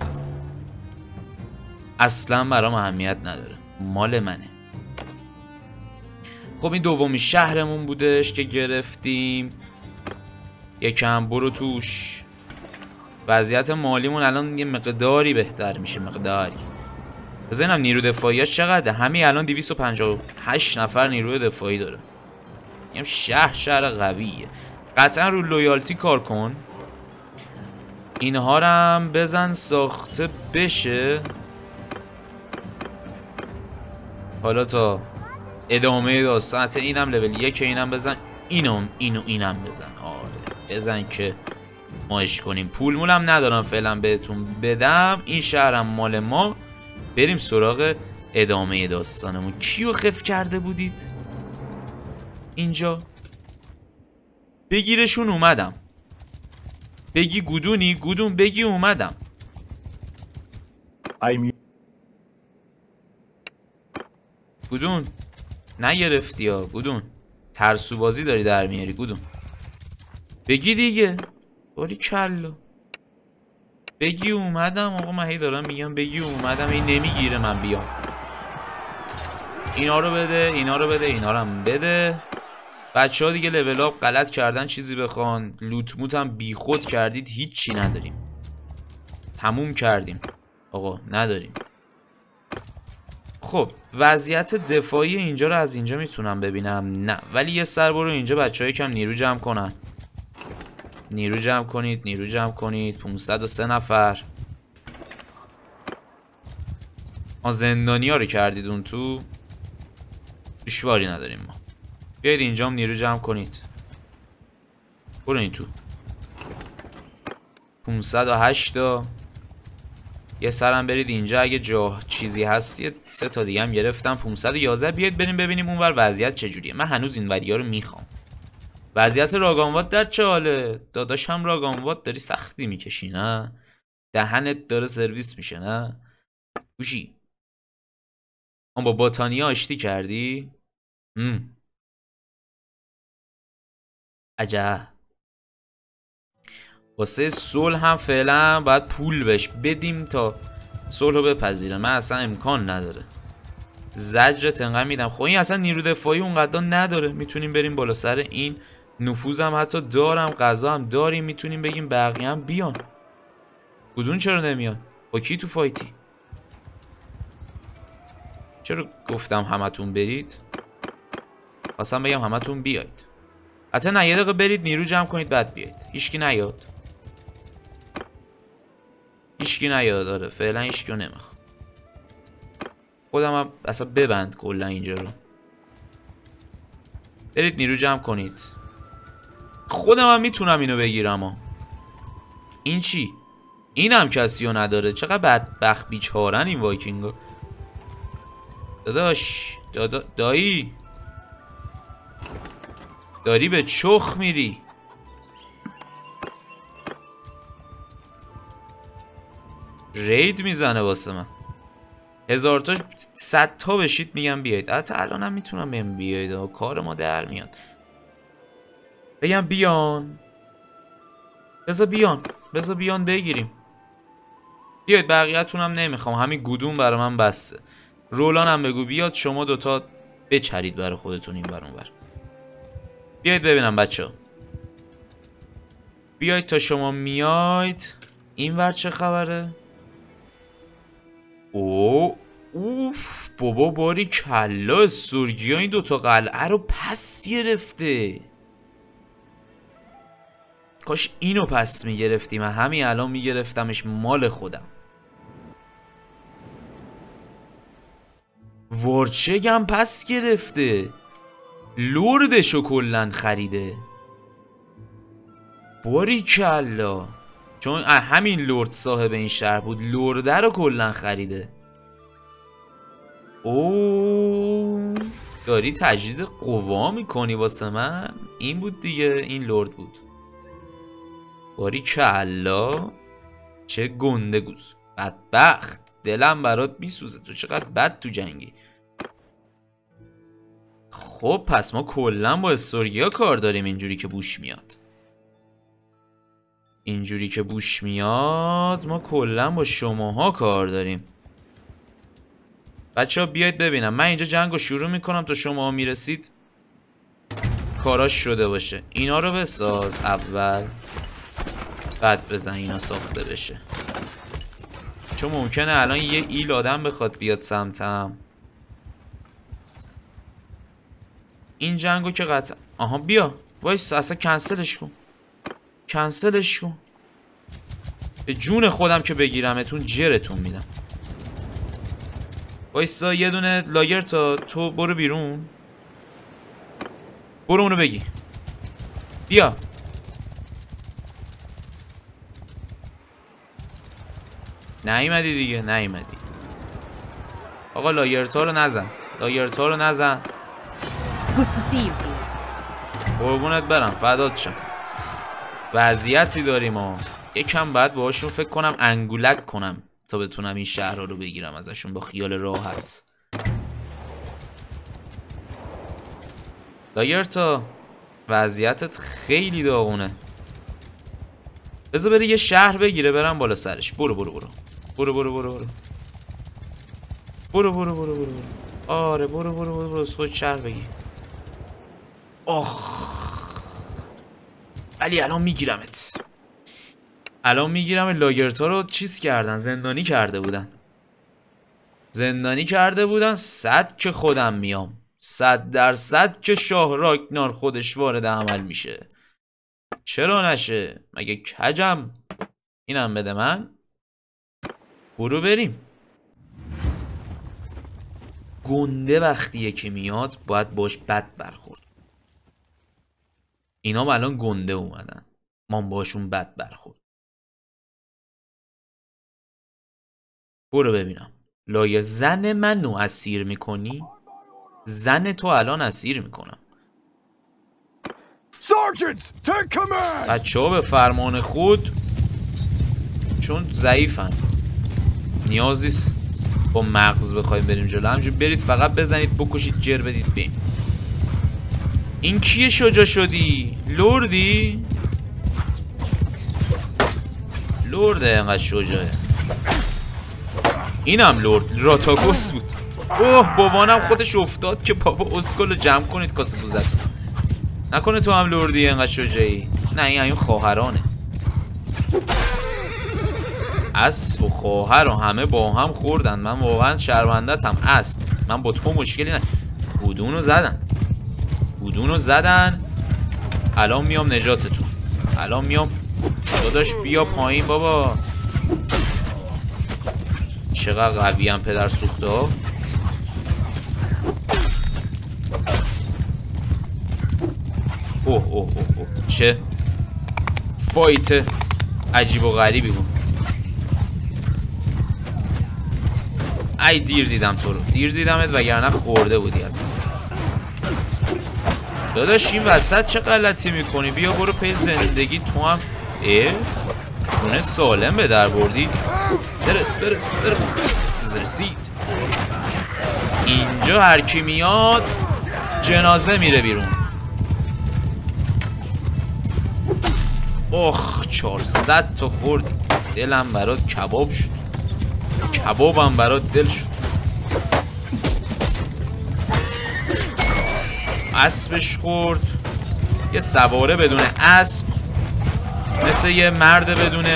اصلا برام اهمیت نداره. مال منه. خب این دومی شهرمون بودش که گرفتیم. یکم برو توش. وضعیت مالیمون الان یه مقداری بهتر میشه. مقداری بزنم نیرو دفاعیش چقدره؟ همین الان دویست و پنجاه و هشت نفر نیروی دفاعی داره. میگم شهر شهر قویه. قطعا رو لویالتی کار کن. اینها رو هم بزن ساخته بشه. حالا تا ادامه داستان. حتی اینم لول یک. اینم بزن. اینم اینو اینم بزن. آره بزن که ماش کنیم. پول مولم ندارم فعلا بهتون بدم. این شهرم مال ما. بریم سراغ ادامه داستانمون. کیو خف کرده بودید اینجا؟ بگیرشون اومدم. بگی گودونی گودون بگی اومدم. گودون نگرفتی ها گودون. ترسو بازی داری در میاری گودون. بگی دیگه. باری کلا بگی اومدم. آقا من هی دارم میگم بگی اومدم. این نمیگیره من بیام. اینا رو بده اینا رو بده اینا رو هم بده. بچه ها دیگه لول اپ غلط کردن چیزی بخوان. لوت موت هم بی خود کردید. هیچی نداریم. تموم کردیم آقا نداریم. خب وضعیت دفاعی اینجا رو از اینجا میتونم ببینم؟ نه ولی یه سر برو اینجا بچه ها یکم نیرو جمع کنن. نیرو جمع کنید نیرو جمع کنید. پانصد و سه نفر. آ زندانی ها رو کردید اون تو. دشواری نداریم ما. بیاید اینجام نیرو جمع کنید. برو این تو. پونصد و هشت تا. یه سرم برید اینجا اگه جا چیزی هست. یه سه تا دیگه هم گرفتم. پونصد و یازده. بیاید بریم ببینیم اونور وضعیت چجوریه. من هنوز این وریا رو میخوام. وضعیت راگانوات در چه حاله؟ داداش هم راگانوات داری سختی میکشی نه؟ دهنت داره سرویس میشه نه؟ گوشی اون با باتانیا آشتی کردی؟ هم. عجب. واسه صلح هم فعلا باید پول بهش بدیم تا صلح رو بپذیره. من اصلا امکان نداره. زجرت انقدر میدم. خب این اصلا نیرو دفاعی اونقدر نداره. میتونیم بریم بالا سر این. نفوذم حتی دارم. غذا هم داریم. میتونیم بگیم بقیه هم بیان. کدوم چرا نمیاد؟ با کی تو فایتی؟ چرا گفتم همتون برید؟ خواستم بگم همتون بیاید. حتی نه یه دقیقه برید نیرو جمع کنید بعد بیاید. هیچکی نیاد. هیچکی نیاد. داره فعلا هیچکی رو نمیخوام. خودم هم اصلا ببند کلا اینجا رو. برید نیرو جمع کنید. خودم هم میتونم اینو بگیرم ها. این چی؟ اینم کسی رو نداره. چقدر بدبخت بیچارن این وایکینگا. داداش دادا دایی داری به چخ میری. رید میزنه واسه من. هزار تا صد تا بشید میگم بیاید. حتی الان هم میتونم بهم بیاید و کار ما در میاد. بگم بیان. بذار بیان. بذار بیان بگیریم. بیاید بقیه‌تون هم نمیخوام. همین گودون برای من بسته. رولان هم بگو بیاد. شما دوتا بچرید برای خودتون این بر اون بر. بیاید ببینم بچه ها. بیاید تا شما میاید. این ور چه خبره؟ اوه اوف بابا باری کلا سرگی ها این دوتا قلعه رو پس گرفته. کاش اینو پس میگرفتیم. همین الان میگرفتمش مال خودم. ورچگم پس گرفته. لوردشو کلن خریده. باری کلا. چون همین لورد صاحب این شهر بود. لورده رو کلن خریده. اوه داری تجدید قوا میکنی واسه من. این بود دیگه. این لورد بود. باری کلا. چه گنده گوز. بدبخت. دلم برات میسوزه. تو چقدر بد تو جنگی. خب پس ما کلا با استورگیا کار داریم. اینجوری که بوش میاد. اینجوری که بوش میاد ما کلا با شماها کار داریم. بچه ها بیاید ببینم. من اینجا جنگ رو شروع میکنم تا شما میرسید کاراش شده باشه. اینا رو بساز اول بعد بزن اینا ساخته بشه. چون ممکنه الان یه ایل آدم بخواد بیاد سمتم. این جنگو که قطعا آها بیا وایس اصلا کنسلش کن. کنسلش کن. به جون خودم که بگیرمتون جرتون میدم. وایسا یه دونه لاگر تا تو برو بیرون. برو اونو بگی. بیا. نیومدی دیگه. نیومدی. آقا لاگرتا رو نزن. لاگرتا رو نزن. قربونت برم فدات شم. وضعیتی داریم ها. یکم بعد باهاشون فکر کنم انگولک کنم تا بتونم این شهرها رو بگیرم ازشون با خیال راحت. لاگرتا وضعیتت خیلی داغونه. بذار بره یه شهر بگیره برم بالا سرش. برو برو برو برو برو برو برو برو برو برو برو برو. آره برو برو برو برو خود شهر بگیر. آخ ولی الان میگیرمت. الان میگیرم. لاگرتا رو چیز کردن. زندانی کرده بودن. زندانی کرده بودن. صد که خودم میام. صد درصد که شاه راگنار خودش وارد عمل میشه. چرا نشه؟ مگه کجم؟ اینم بده من. برو بریم. گنده وقتی یکی میاد باید باش بد برخورد. اینا الان گنده اومدن، ما باشون بد برخورد. برو ببینم لایه زن منو اسیر میکنی؟ زن تو الان اسیر میکنم. بچه ها به فرمان خود، چون ضعیفن نیازیست با مغز بخوایم بریم جلو. همجور برید فقط بزنید بکشید جر بدید بیم. این کیه شجا شدی؟ لوردی؟ لورده اینقدر شجاعه. اینم لورد راتاکوس بود. اوه بابانم خودش افتاد که بابا اسکلو جمع کنید کاسه بوزد. نکنه تو هم لوردی اینقدر شجاعی؟ نه این این خواهرانه. اسب و خواهر و همه با هم خوردن. من واقعا شرمندتم اسب. من با تو مشکلی نه. بودونو زدن بودونو زدن. الان میام نجاتتون. الان میام. داداش بیا پایین بابا. چقدر قوی هم پدر سوخته ها. اوه اوه اوه اوه چه فایت عجیب و غریبی بود. ای دیر دیدم تو رو. دیر دیدمت وگرنه خورده بودی از من. داداش این وسط چه غلطی میکنی؟ بیا برو پی زندگی. تو هم اه جون سالم به در بردی. برس برس برس رسید. اینجا هر کی میاد جنازه میره بیرون. اخ چهارصد تا خوردی. دلم برات کباب شد. کبابم برات دل شد. اسبش خورد. یه سواره بدون اسب مثل یه مرد بدونه.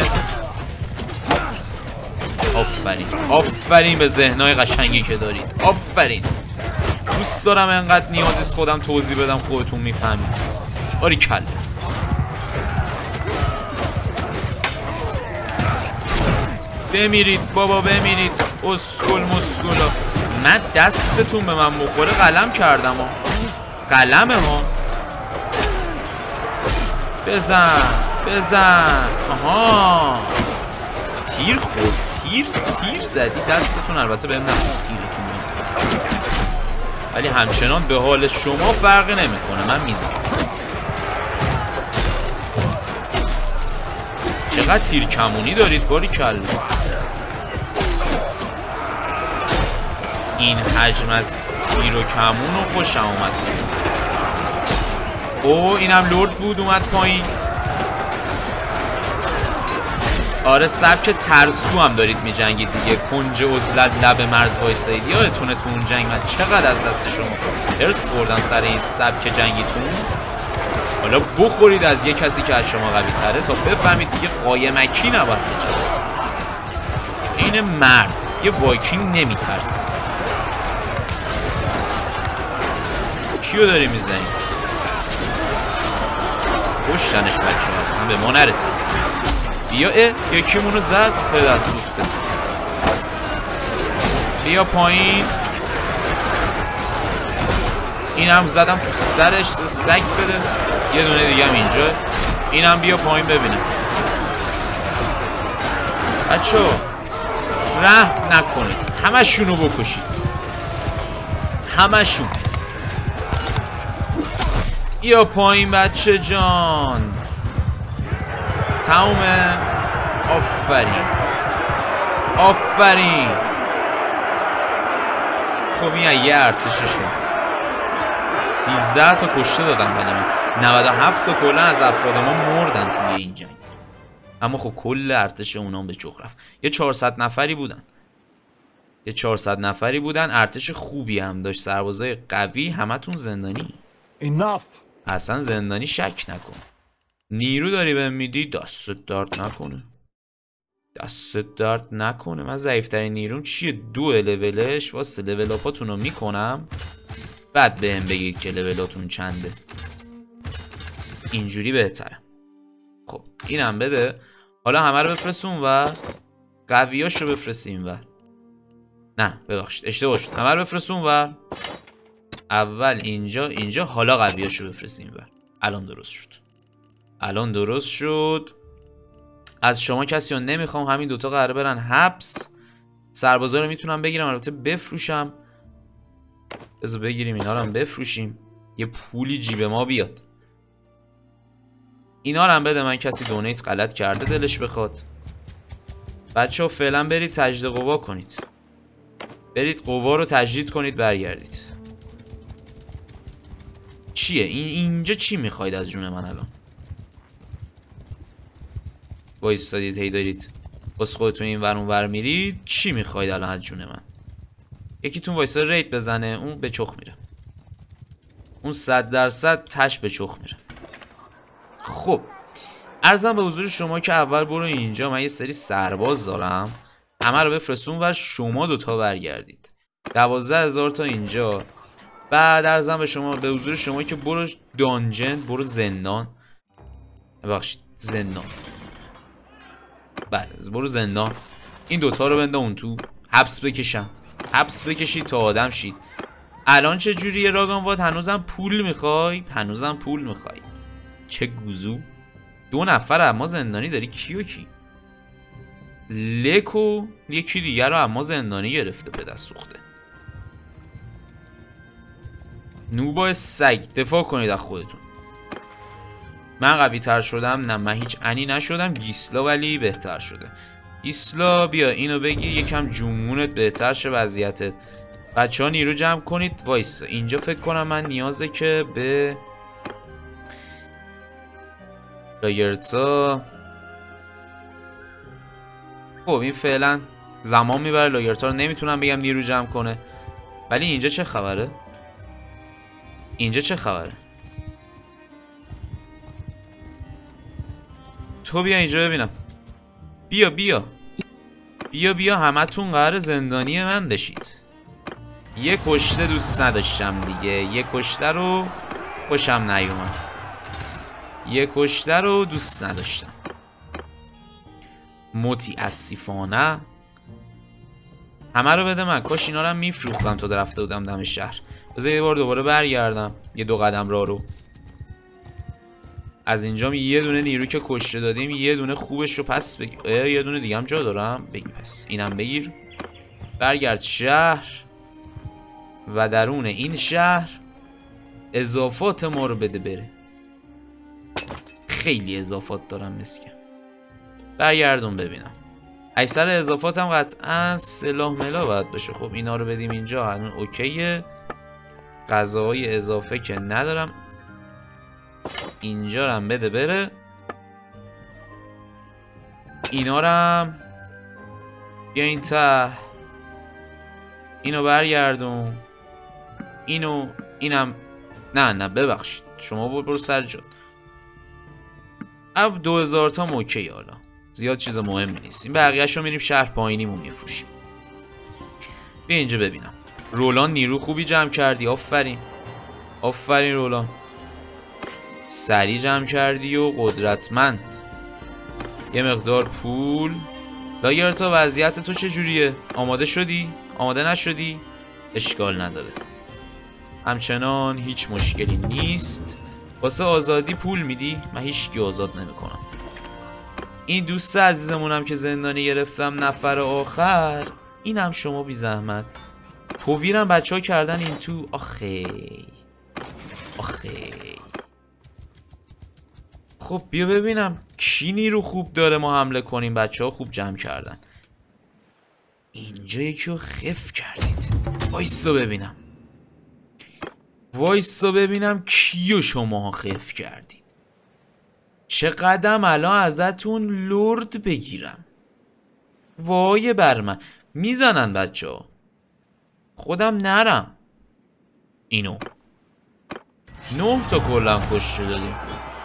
آفرین آفرین به ذهنای قشنگی که دارید. آفرین. دوست دارم انقدر نیازیست خودم توضیح بدم خودتون میفهمید. آری کله. بمیرید بابا بمیرید. اسکل مسکولا. من دستتون به من بخوره قلم کردم ها. قلمه ها. بزن بزن. آها تیر خورد. تیر تیر زدی دستتون. البته بهم نخورد تیرتون، ولی همچنان به حال شما فرق نمیکنه. من میزنم. چقدر تیر کمونی دارید باری کلا. این حجم از تیر و کمون رو خوشم اومد. اوه اینم لورد بود اومد پایین. آره سبک ترسو هم دارید می جنگید دیگه. کنج عزلت لب مرز وایسایید. یادتونه تو اون جنگ من چقدر از دست شما هرس خوردم سر این سبک جنگیتون. حالا بخورید از یه کسی که از شما قوی تره تا بفهمید دیگه قایمکی نباید بجنگید. این مرد یه وایکینگ نمی ترسه. کیو داری میزنی؟ کشتنش بچه ها اصلا به ما نرسید. بیا اه یکیمونو زد پدر سوخته. بیا پایین. اینم زدم تو سرش سگ بده. یه دونه دیگه هم اینجا. اینم بیا پایین ببینم. بچه ها رحم نکنید. همه شونو بکشید. همه شون. بیا پایین بچه جان. تمومه. آفرین آفرین. خب این یه ارتششون سیزده تا کشته دادن بدیم. نود و هفت تا کلا از افراد ما مردن توی این جنگ. اما خب کل ارتش اونام به چخ رفت. یه چهارصد نفری بودن. یه چهارصد نفری بودن. ارتش خوبی هم داشت. سربازای قوی. همتون زندانی. Enough. اصلا زندانی شک نکن. نیرو داری بهم میدی. دستت درد نکنه. دستت درد نکنه. من ضعیفترین نیروم چیه؟ دو لولش. واسه لول اپاتون رو میکنم بعد بهم بگید که لولاتون چنده. اینجوری بهتره. خب اینم بده. حالا همه رو بفرستون و قویاشو بفرستیم و نه ببخشید اشتباه شد. همه رو بفرستون و اول اینجا اینجا. حالا قویاشو بفرستیم و الان درست شد. الان درست شد. از شما کسی رو نمیخوام، همین دوتا قراره برن حبس. سربازا رو میتونم بگیرم، البته بفروشم. بذار بگیریم اینا رو هم بفروشیم، یه پولی جیب ما بیاد. اینا رو هم بده من، کسی دونیت غلط کرده دلش بخواد. بچه ها فعلا برید تجدید قوا کنید، برید قوا رو تجدید کنید برگردید. چیه این اینجا؟ چی میخواید از جون من الان؟ وایستادید هی دارید بس خودتون این ور اون ور میرید. چی میخواید الان از جون من؟ یکیتون وایسا ریت بزنه، اون به چخ میره، اون صد درصد تش به چخ میره. خب عرضم به حضور شما که اول برو اینجا، من یه سری سرباز دارم، همه رو بفرستون و شما دوتا برگردید. دوازده هزار تا اینجا. بعد عرضم به شما به حضور شما که برو دانجن، برو زندان، ببخشید زندان، بله برو زندان. این دوتا رو بنده اون تو، حبس بکشن، حبس بکشید تا آدم شید. الان چه جوریه راگانواد؟ هنوزم پول میخوای؟ هنوزم پول میخوای؟ چه گوزو. دو نفر اما زندانی داری. کیو کی؟ لکو یکی دیگر رو اما زندانی گرفته به دست سوخته. نوبا سگ، دفاع کنید از خودتون. من قوی تر شدم؟ نه من هیچ انی نشدم. گیسلا ولی بهتر شده. گیسلا بیا اینو بگیر یکم جمونت بهتر شه وضعیتت. بچه ها نیرو جمع کنید. وایس اینجا فکر کنم من نیازه که به لاگرتا. خب این فعلا زمان میبره، لاگرتا رو نمیتونم بگم نیرو جمع کنه. ولی اینجا چه خبره؟ اینجا چه خبره؟ تو بیا اینجا ببینم. بیا بیا بیا بیا همتون قرار زندانی من بشید. یه کشته دوست نداشتم دیگه، یه کشته رو خوشم نیومد، یه کشته رو دوست نداشتم. متاسفانه همه رو بده من. کاش اینا رو هم میفروختم تا رفته بودم دم شهر. بذار یه بار دوباره برگردم یه دو قدم راه رو. از اینجا یه دونه نیرو که کشته دادیم یه دونه خوبش رو پس بگیر. یه دونه دیگه هم جا دارم بگیر، پس اینم بگیر. برگرد شهر و درون این شهر اضافات ما رو بده بره. خیلی اضافات دارم مسکن. برگردون ببینم. اکثر اضافات هم قطعا سلاح ملا باید بشه. خب اینا رو بدیم اینجا، همون اوکیه. غذاهای اضافه که ندارم. اینجا رو هم بده بره. اینا رو هم بیا این ته. اینو برگردون. اینو اینم نه نه ببخشید شما برو, برو سر جات. اب دو هزار تا موکی. حالا زیاد چیز مهمی نیست. این بقیه‌شو میریم شهر پایینیمون میفروشیم. بیا اینجا ببینم. رولان نیرو خوبی جمع کردی. آفرین آفرین رولان، سریع جمع کردی و قدرتمند. یه مقدار پول. لاگرتا وضعیت تو چجوریه؟ آماده شدی؟ آماده نشدی؟ اشکال نداره، همچنان هیچ مشکلی نیست. واسه آزادی پول میدی؟ من هیچکی آزاد نمیکنم. این دوست عزیزمونم که زندانی گرفتم نفر آخر، اینم شما بی زحمت. توویرم بچه ها کردن این تو. آخه آخه خب بیا ببینم کی نیرو خوب داره ما حمله کنیم. بچه ها خوب جمع کردن. اینجا یکی رو خف کردید. وایسا ببینم وایسا ببینم کیو شما خف کردید. چه قدم الان ازتون لرد بگیرم. وای بر من. میزنن بچه ها. خودم نرم. اینو نه تا کلم کشته دادیم.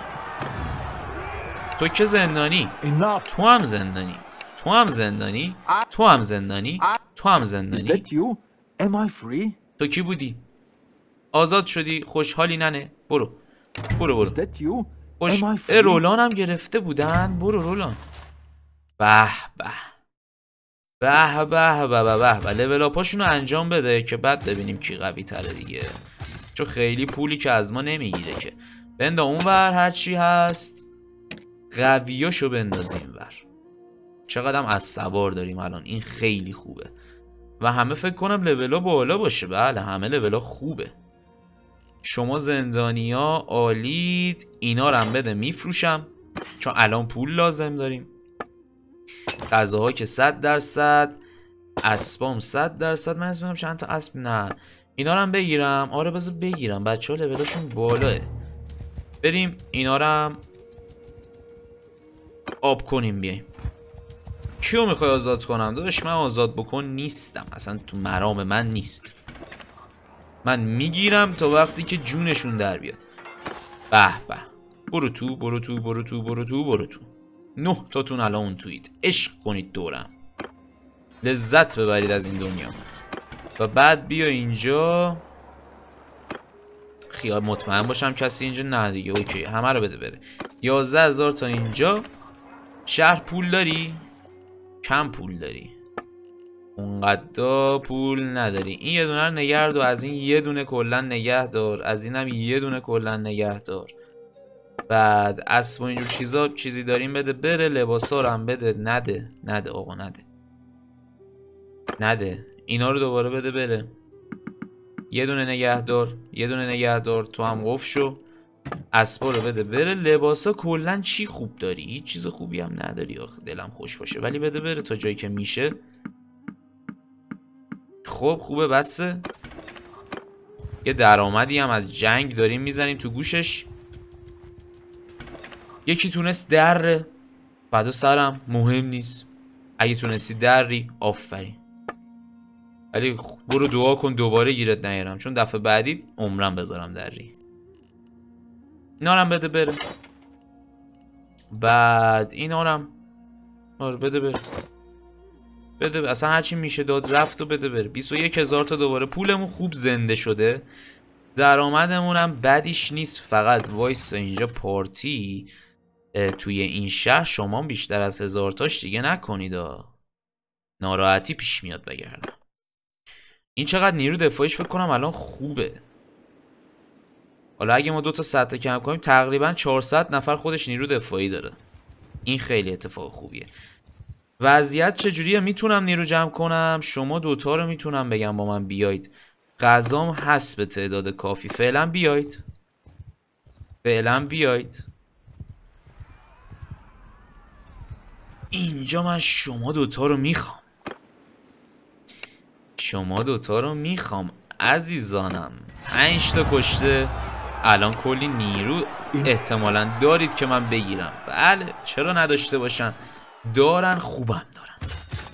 تو که زندانی. تو هم زندانی. تو هم زندانی. تو هم زندانی. تو هم زندانی. تو کی بودی؟ آزاد شدی؟ خوشحالی ننه؟ برو برو برو. خوش... رولان هم گرفته بودن. برو رولان. به به به به به به به. لول اپاشونو انجام بده که بعد ببینیم کی قوی تره دیگه، چون خیلی پولی که از ما نمیگیره که. بندا اونور هرچی هست قویاشو بندازیم ور. چقدر هم از سوار داریم الان، این خیلی خوبه و همه فکر کنم لولا بالا باشه. بله همه لولا خوبه. شما زندانیا عالید. اینا رو هم بده میفروشم چون الان پول لازم داریم. غذاها که صد درصد، اسبام صد درصد. من اسمم چند تا اسب؟ نه اینا رو هم بگیرم. آره بذار بگیرم، بچه ها لولاشون بالاه. بریم اینا رو هم آب کنیم بیاییم. کیو میخوای آزاد کنم؟ داداش من آزاد بکن نیستم، اصلا تو مرام من نیست. من میگیرم تا وقتی که جونشون در بیاد. به به برو تو برو تو برو تو برو تو برو تو. نه تاتون الان اون توید، عشق کنید دورم، لذت ببرید از این دنیا. و بعد بیا اینجا خیال مطمئن باشم کسی اینجا نه دیگه. اوکی همه رو بده بره. یازده هزار تا اینجا. شهر پول داری؟ کم پول داری، اونقدر پول نداری. این یه دونه رو نگه دار، از این یه دونه کلا نگه دار، از این هم یه دونه کلا نگه دار. بعد اسب و اینجور چیزا چیزی داریم بده بره. لباسا رو هم بده. نده نده آقا نده نده. اینا رو دوباره بده بره. یه دونه نگه دار، یه دونه نگه دار. تو هم قفل شو. اسبا رو بده بره. لباسا کلا چی خوب داری؟ هیچ چیز خوبی هم نداری آخه، دلم خوش باشه ولی بده بره تا جایی که میشه. خب خوبه بسه. یه درآمدی هم از جنگ داریم میزنیم تو گوشش. یکی تونست دره بعدا سرم مهم نیست. اگه تونستی دری آفرین، ولی برو دعا کن دوباره گیرت نیارم چون دفعه بعدی عمرم بذارم دری. اینا هم بده بره. بعد اینا هم آره بده بره بده بره. اصلا هرچی میشه داد رفت و بده بره. بیست و یک هزار تا دوباره پولمون خوب زنده شده. درآمدمون هم بدیش نیست. فقط وایس اینجا پارتی توی این شهر شما بیشتر از هزار تاش دیگه نکنید، ناراحتی پیش میاد بگردم. این چقدر نیرو دفاعیش فکر کنم الان خوبه. حالا اگه ما دو تا صد تا کم کنیم تقریبا چهارصد نفر خودش نیرو دفاعی داره. این خیلی اتفاق خوبیه. وضعیت چجوریه؟ میتونم نیرو جمع کنم. شما دوتا رو میتونم بگم با من بیایید. غذام هست به تعداد کافی. فعلا بیایید فعلا بیایید اینجا. من شما دوتا رو میخوام شما دوتا رو میخوام عزیزانم. پنج تا کشته. الان کلی نیرو احتمالاً دارید که من بگیرم. بله چرا نداشته باشم. دارن خوبم دارن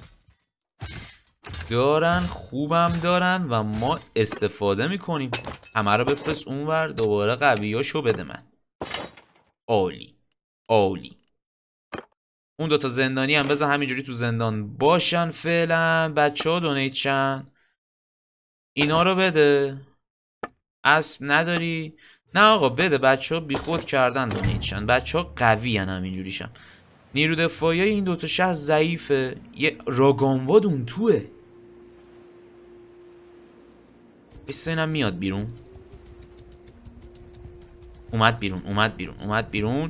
دارن خوبم دارن و ما استفاده میکنیم. همه رو بفرست اونور. دوباره قویاشو بده من. عالی عالی. اون دوتا زندانی هم بذار همینجوری تو زندان باشن فعلا. بچه ها دونیت چند. اینا رو بده. اسب نداری؟ نه آقا بده. بچه ها بی خود کردن دونیت چند. بچه ها قوی هن همینجوریشم. نیرو دفاعی این دوتا شهر ضعیفه. یه راگانواد اون توه. بسه اینم میاد بیرون. اومد بیرون اومد بیرون اومد بیرون.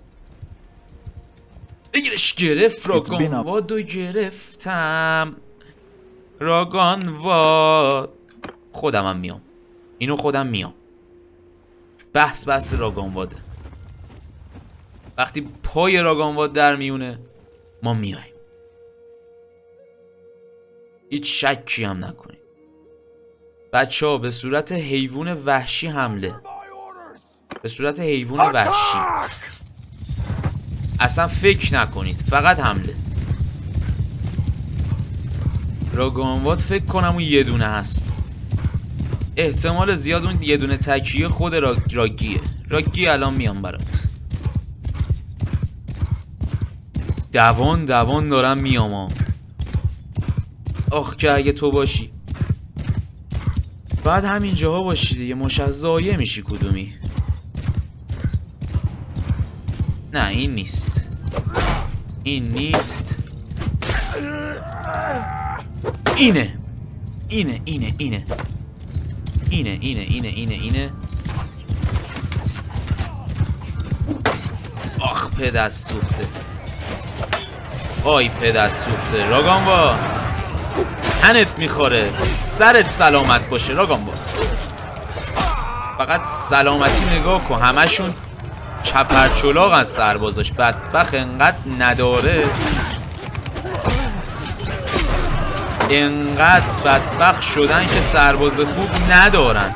بگیرش. گرفت راگانوادو گرفتم. راگانواد. خودم هم میام. اینو خودم میام. بحث بحث راگانواده. وقتی پای راگانواد در میونه ما میایم. هیچ شکی هم نکنید. بچه ها به صورت حیوان وحشی حمله. به صورت حیوان وحشی. اصلا فکر نکنید فقط حمله. راگانواد فکر کنم اون یه دونه هست. احتمال زیاد اون یه دونه تکیه خود راگ... راگیه. راگی الان میام برات. دوان دوان دارم میام. آخ که اگه تو باشی. بعد همین جاها باشی دیگه. مشزایه میشی کدومی. نه این نیست. این نیست. اینه اینه اینه اینه اینه اینه اینه اینه اینه پدست سوخته، آی پدست سوخته. راگانوا تنت میخوره، سرت سلامت باشه راگانوا. فقط سلامتی نگاه کن، همشون چپرچلاق از سربازاش. بدبخت انقدر نداره، انقدر بدبخت شدن که سرباز خوب ندارن،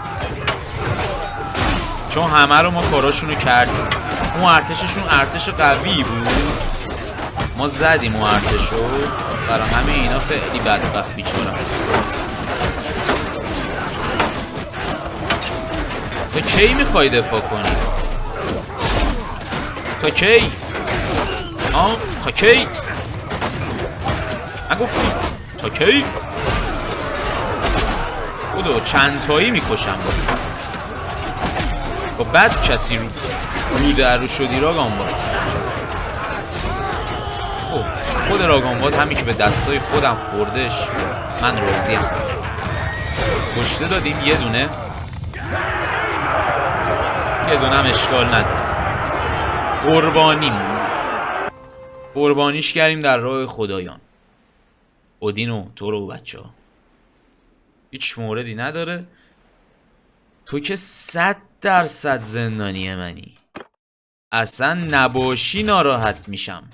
چون همه رو ما کاراشونو کردیم. اون ارتششون ارتش قوی بود، ما زدیم اون ارتشو، برای همه اینا خیلی بدبخت بیچارن. تا کی میخوای دفاع کنی؟ تا کی؟ آه تا کی؟ نگفتی تا کی؟ بودو چند تایی میکشم با بد کسی رو رو در رو شدی راگانواد. اوه خود راگانواد همین که به دستای خودم خوردش من راضیم. کشته دادیم یه دونه، یه دونه هم اشکال نداره، قربانی موند، قربانیش کردیم در راه خدایان. اودین و تو رو بچه ها هیچ موردی نداره. تو که صد درصد زندانی منی، اصلا نباشی ناراحت میشم.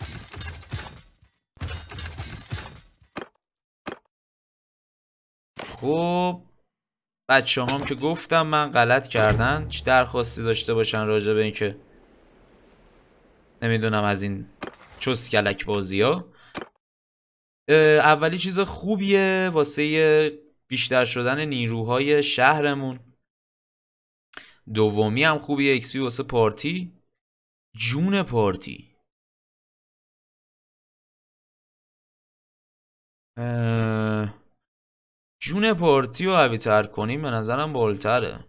خب بچه هم که گفتم من غلط کردن، چه درخواستی داشته باشن راجع به این که نمیدونم از این چسکلک بازی ها. اولی چیز خوبیه واسه بیشتر شدن نیروهای شهرمون، دومی هم خوبیه ایکس پی واسه پارتی. جون پارتی جون پارتی رو قوی تر کنیم به نظرم بالتره.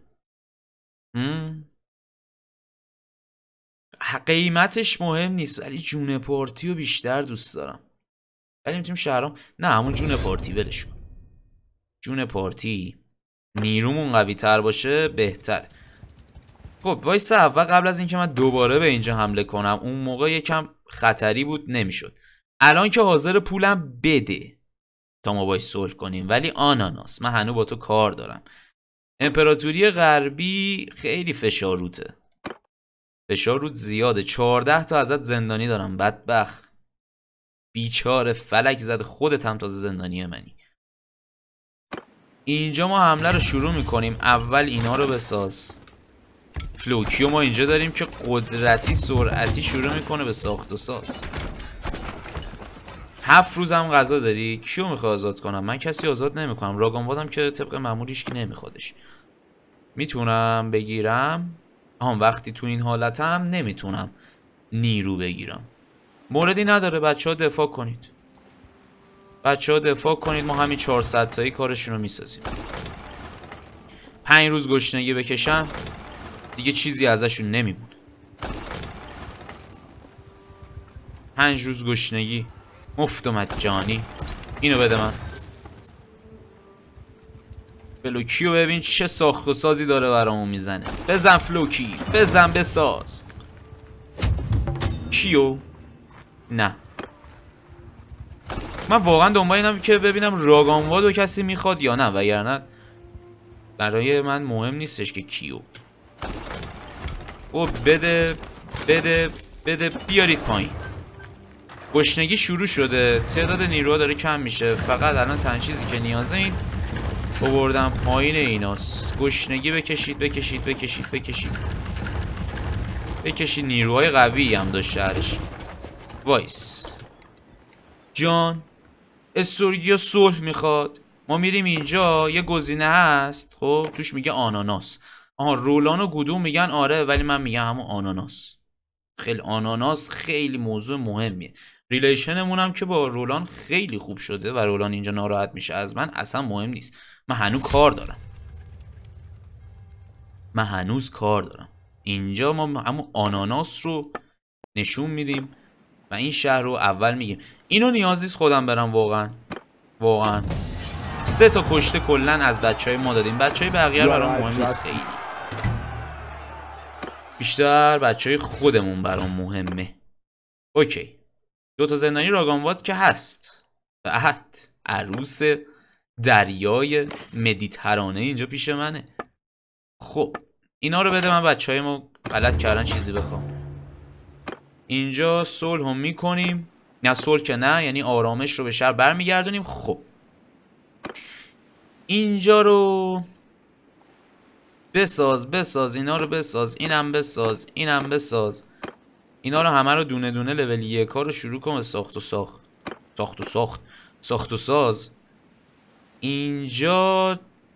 قیمتش مهم نیست ولی جون پارتی رو بیشتر دوست دارم. ولی میتونیم شهرام نه همون جون پارتی ولش کن. جون پارتی نیرومون قوی تر باشه بهتر. خب وایسا اول قبل از اینکه من دوباره به اینجا حمله کنم، اون موقع یکم خطری بود نمیشد. الان که حاضر پولم بده تا ما باید صلح کنیم، ولی آناناس من هنوز با تو کار دارم. امپراتوری غربی خیلی فشار روته، فشار روت زیاده. چهارده تا ازت زندانی دارم بدبخت، بیچاره فلک زد، خودت هم تازه زندانی منی. اینجا ما حمله رو شروع میکنیم. اول اینا رو بساز. فلوکیو ما اینجا داریم که قدرتی سرعتی شروع میکنه به ساخت و ساز. هفت روز هم غذا داری. کیو میخوای آزاد کنم؟ من کسی آزاد نمیکنم. راگانوادم که طبق معمولیش که نمیخوادش. میتونم بگیرم. آها وقتی تو این حالتم نمیتونم نیرو بگیرم. موردی نداره. بچه ها دفاع کنید، بچه ها دفاع کنید، ما همین چهارصد تایی کارشون رو میسازیم. پنج روز گشنگی بکشم دیگه چیزی ازشون نمیمونه. پنج روز گشنگی مفت و مجانی. اینو بده من. فلوکیو ببین چه ساخت و سازی داره برامون میزنه. بزن فلوکی، بزن بساز. کیو؟ نه من واقعا دنبال اینم که ببینم راگانوادو کسی میخواد یا نه، وگرنه برای من مهم نیستش که کیو. او بده بده بده بیارید پایین. گشنگی شروع شده، تعداد نیروها داره کم میشه. فقط الان تنها چیزی که نیازه این آوردن پایین ایناست. گشنگی بکشید بکشید بکشید بکشید بکشید. نیروهای قوی هم داشت شهرش. وایس جان استورگیا صلح میخواد. ما میریم اینجا یه گزینه هست خب توش میگه آناناس. آها رولان و گودوم میگن آره، ولی من میگم همون آناناس. خیلی آناناس خیلی موضوع مهمیه. ریلیشنمون هم که با رولان خیلی خوب شده و رولان اینجا ناراحت میشه از من اصلا مهم نیست. من هنوز کار دارم، من هنوز کار دارم. اینجا ما همون آناناس رو نشون میدیم و این شهر رو اول میگیم. اینو نیازیست خودم برم واقعا واقعا. سه تا کشته کلن از بچهای ما دادیم. بچهای بقیه برام مهم نیست خیلی. بیشتر بچه های خودمون برام مهمه. اوکی، دوتا زندانی راگانواد که هست. بعد عروس دریای مدیترانه اینجا پیش منه. خب اینا رو بده من، بچه های ما غلط کردن چیزی بخوام. اینجا صلح هم میکنیم، نه صلح که نه، یعنی آرامش رو به شهر برمیگردونیم. خب اینجا رو بساز بساز، اینا رو بساز، اینم بساز، اینم بساز، اینا رو همه رو دونه دونه لول یک ها رو شروع کن به ساخت و ساخت ساخت و ساخت ساخت و ساز. اینجا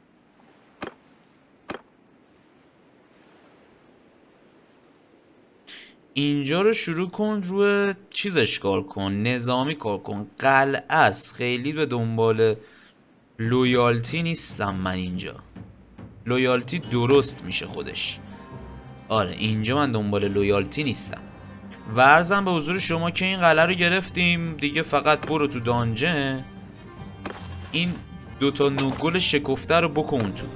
اینجا رو شروع کن روی چیزش کار کن، نظامی کار کن. قلعه است، خیلی به دنبال لویالتی نیستم من اینجا. لویالتی درست میشه خودش. آره اینجا من دنبال لویالتی نیستم. و عرضم به حضور شما که این قلعه رو گرفتیم دیگه، فقط برو تو دانجه این دوتا نوگل شکفته رو بکن تو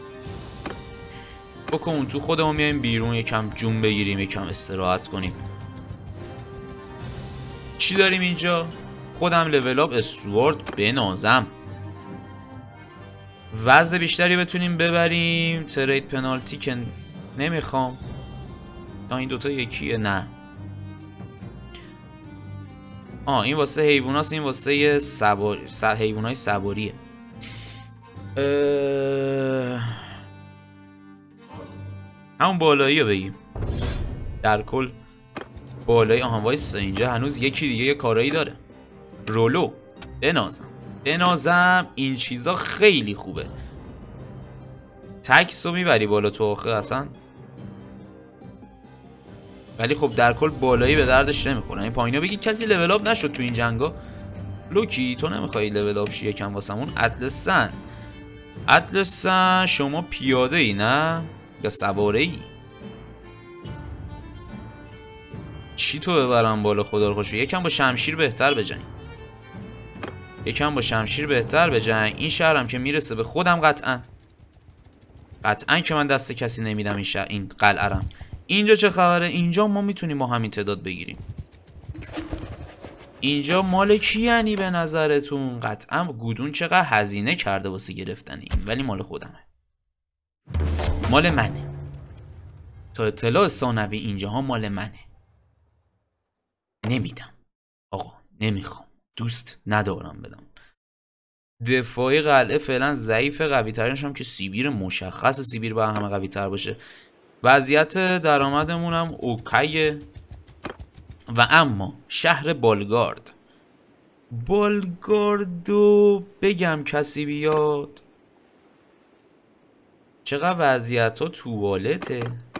بکن تو خودمون میایم بیرون، یکم جون بگیریم، یکم استراحت کنیم. چی داریم اینجا؟ خودم لول اپ استوارد بنازم، وزن بیشتری بتونیم ببریم. ترید پنالتی که نمیخوام. این دوتا یکیه؟ نه. آه این واسه حیواناست، این واسه سوار حیوانای سواریه. اه... همون بالایی رو بگیم. در کل بالایی. آها وایسا، اینجا هنوز یکی دیگه یه کارایی داره. رولو بنازم بنازم این چیزا خیلی خوبه. تکس رو میبری بالا تو آخه اصلا. ولی خب در کل بالایی به دردش نمیخوره. این پایینا بگی کسی لول اپ نشد تو این جنگا. لوکی تو نمیخوای لول اپ شی یکم واسمون؟ اطلسن اطلسن شما پیاده ای نه یا سواره ای؟ چی تو ببرم بالا خدا رو خوشو؟ یکم با شمشیر بهتر بجنگ، یکم با شمشیر بهتر بجنگ. این شهرم که میرسه به خودم قطعا قطعا که من دست کسی نمیدم این شهر، این قلعه‌رم. اینجا چه خبره؟ اینجا ما میتونیم با همین تعداد بگیریم. اینجا مال کی یعنی به نظرتون؟ قطعا گودون چقدر هزینه کرده واسه گرفتن این، ولی مال خودمه، مال منه. تا اطلاع ثانوی اینجاها مال منه. نمیدم آقا، نمیخوام، دوست ندارم بدم. دفاعی قلعه فعلا ضعیف، قوی ترینش هم که سیبیر مشخص، سیبیر با همه قوی تر باشه. وضعیت درآمدمون هم اوکیه. و اما شهر بالگارد، بالگاردو بگم کسی بیاد؟ چقدر وضعیت ها توالته؟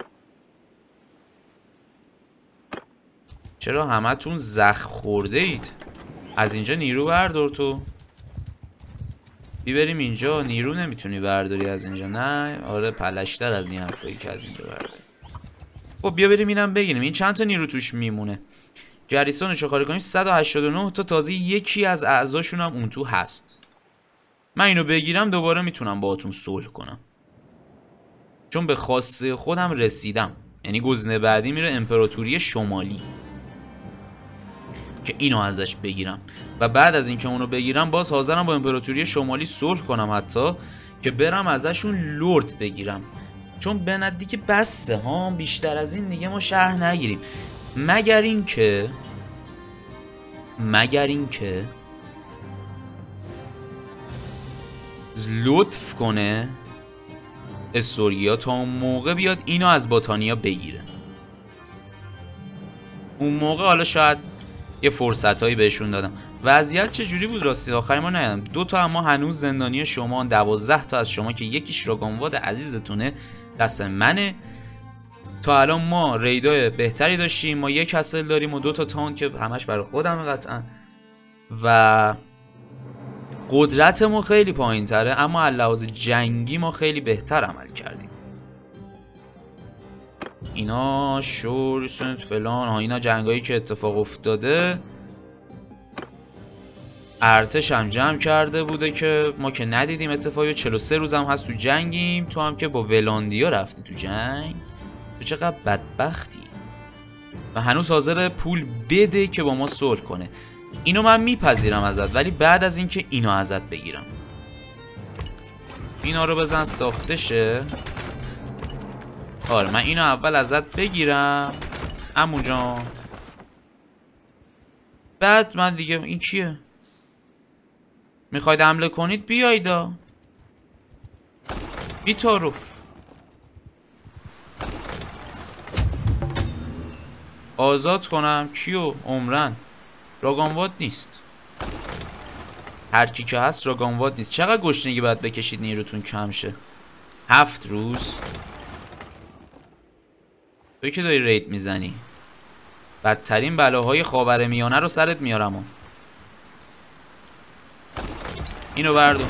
چرا همه تون زخم خورده اید؟ از اینجا نیرو بردار تو. بیبریم اینجا. نیرو نمیتونی برداری از اینجا؟ نه آره پلشتر از این حرفایی که از اینجا برداری. خب بیا بریم اینم بگیریم. این چند تا نیرو توش میمونه؟ گریسون رو خالی کنیم صد و هشتاد و نه تا، تازه یکی از اعضاشون هم اون تو هست. من اینو بگیرم دوباره میتونم باهاتون صلح کنم، چون به خواسته خودم رسیدم. یعنی گزینه بعدی میره امپراتوری شمالی که اینو ازش بگیرم، و بعد از اینکه اونو بگیرم باز حاضرم با امپراتوری شمالی صلح کنم، حتی که برم ازشون لرد بگیرم. چون به ندیگه بسه ها، بیشتر از این دیگه ما شهر نگیریم، مگر این که مگر این که لطف کنه استوریا تا اون موقع بیاد اینو از باتانیا بگیره. اون موقع حالا شاید یه فرصت هایی بهشون دادم. وضعیت چجوری بود راستی؟ آخری ما ندیدم. دو تا اما هنوز زندانی شما، دوازده تا از شما که یکیش راگانواد عزیزتونه دست منه. تا الان ما ریدای بهتری داشتیم، ما یک کسل داریم و دو تا تانک که همش برای خودمه قطعا، و قدرت ما خیلی پایین تره، اما از لحاظ جنگی ما خیلی بهتر عمل کردیم. اینا شورسنت فلان ها، اینا جنگایی که اتفاق افتاده. ارتش هم جمع کرده بوده که ما که ندیدیم اتفاقی. چهل و سه روز هم هست تو جنگیم. تو هم که با ولاندیا رفتی تو جنگ، تو چقدر بدبختی و هنوز حاضر پول بده که با ما صلح کنه. اینو من میپذیرم ازت، ولی بعد از اینکه اینو ازت بگیرم. اینا رو بزن ساخته شه. آره من اینو اول ازت بگیرم عمو جان، بعد من دیگه. این کیه؟ میخواید حمله کنید بیایدا. بی تعارف. آزاد کنم کیو؟ عمرن. راگانواد نیست. هر کی که هست راگانواد نیست. چقدر گشنگی باید بکشید نیروتون کم شه؟ هفت روز. توی که داری رید میزنی بدترین بلاهای خاورمیانه رو سرت میارم. اینو بردو.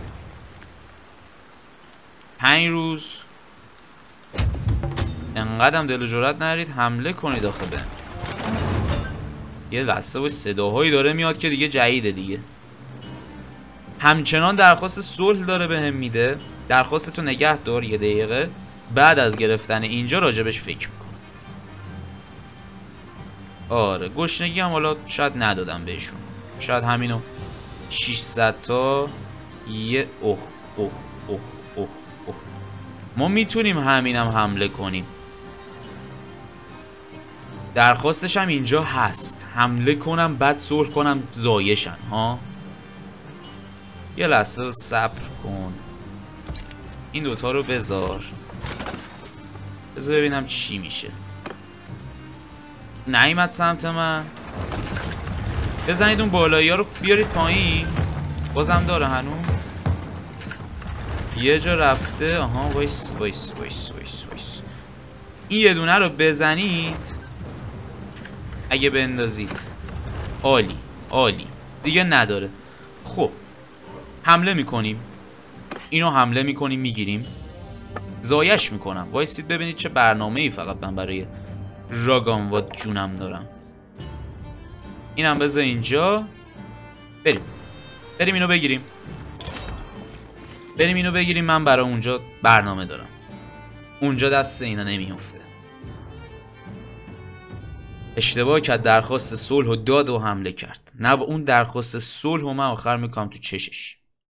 پنج روز. انقدرم دل و جرأت نرید حمله کنید آخه. به یه لحظه و صداهایی داره میاد که دیگه جدیده دیگه. همچنان درخواست صلح داره بهم میده. درخواست تو نگه دار یه دقیقه، بعد از گرفتن اینجا راجبش فکر میکنم. آره گشنگی هم حالا شاید ندادم بهشون، شاید همینو ششصد تا یه. اوه اوه اوه اوه اوه ما میتونیم همینم هم حمله کنیم. درخواستش هم اینجا هست. حمله کنم بعد صلح کنم زایشن ها. یه لحظه صبر کن. این دوتا رو بذار بذار ببینم چی میشه. نیامد سمت من. بزنید اون بالایی ها رو بیارید پایین. بازم داره هنوز. یه جا رفته. آها وایس وایس وایس وایس وایس. این یه دونه رو بزنید اگه بندازید. عالی عالی. دیگه نداره. خب حمله میکنیم. اینو حمله میکنیم میگیریم. زایش میکنم. وایسید ببینید چه برنامه ای فقط من برای راگانواد جونم دارم. اینم بذار اینجا. بریم بریم اینو بگیریم. بریم اینو بگیریم. من برای اونجا برنامه دارم. اونجا دست اینا نمیفته. اشتباه کرد. درخواست صلح و داد و حمله کرد. نه با اون درخواست صلح و من آخر میکنم تو چشش.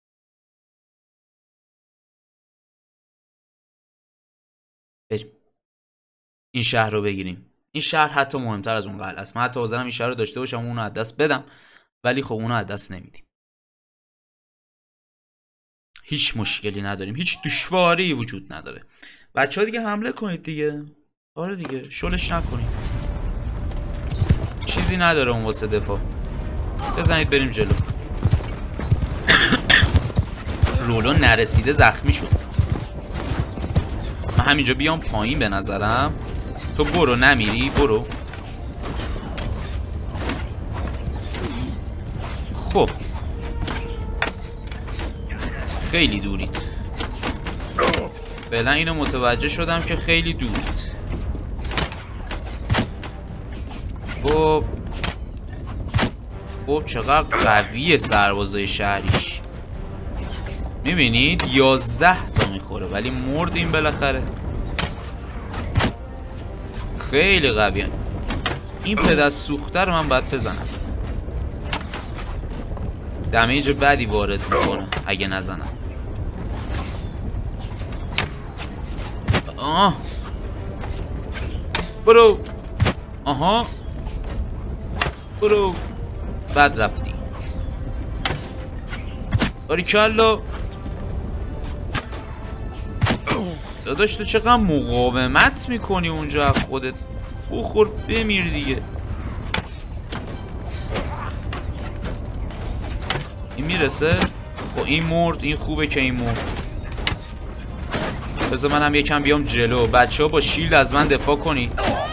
بریم این شهر رو بگیریم. این شهر حتی مهمتر از اون قلعه است. من حتی حاضرم این شهر رو داشته باشم اونو از دست بدم، ولی خب اونو از دست نمیدیم. هیچ مشکلی نداریم. هیچ دشواری وجود نداره. بچه‌ها دیگه حمله کنید دیگه. آره دیگه شلش نکنید. چیزی نداره اون واسه دفاع. بزنید بریم جلو. رولو نرسیده زخمی شد. من همینجا بیام پایین به نظرم. تو برو نمیری برو. خب خیلی دورید. فعلا اینو متوجه شدم که خیلی دورید. خب خب چقدر قویه سربازای شهریش. میبینید یازده تا میخوره ولی مردیم بالاخره. خیلی قویه. این پدر سوخته رو من باید بزنم. دمیج بدی وارد میکنه اگه نزنم. آه برو. آها برو. بد رفتی. باریکالله. داداش تو چقدر مقاومت میکنی اونجا خودت. بخور بمیر دیگه. این میرسه. خب این مرد. این خوبه که این مرد. بذار منم یکم بیام جلو. بچه ها با شیلد از من دفاع کنی.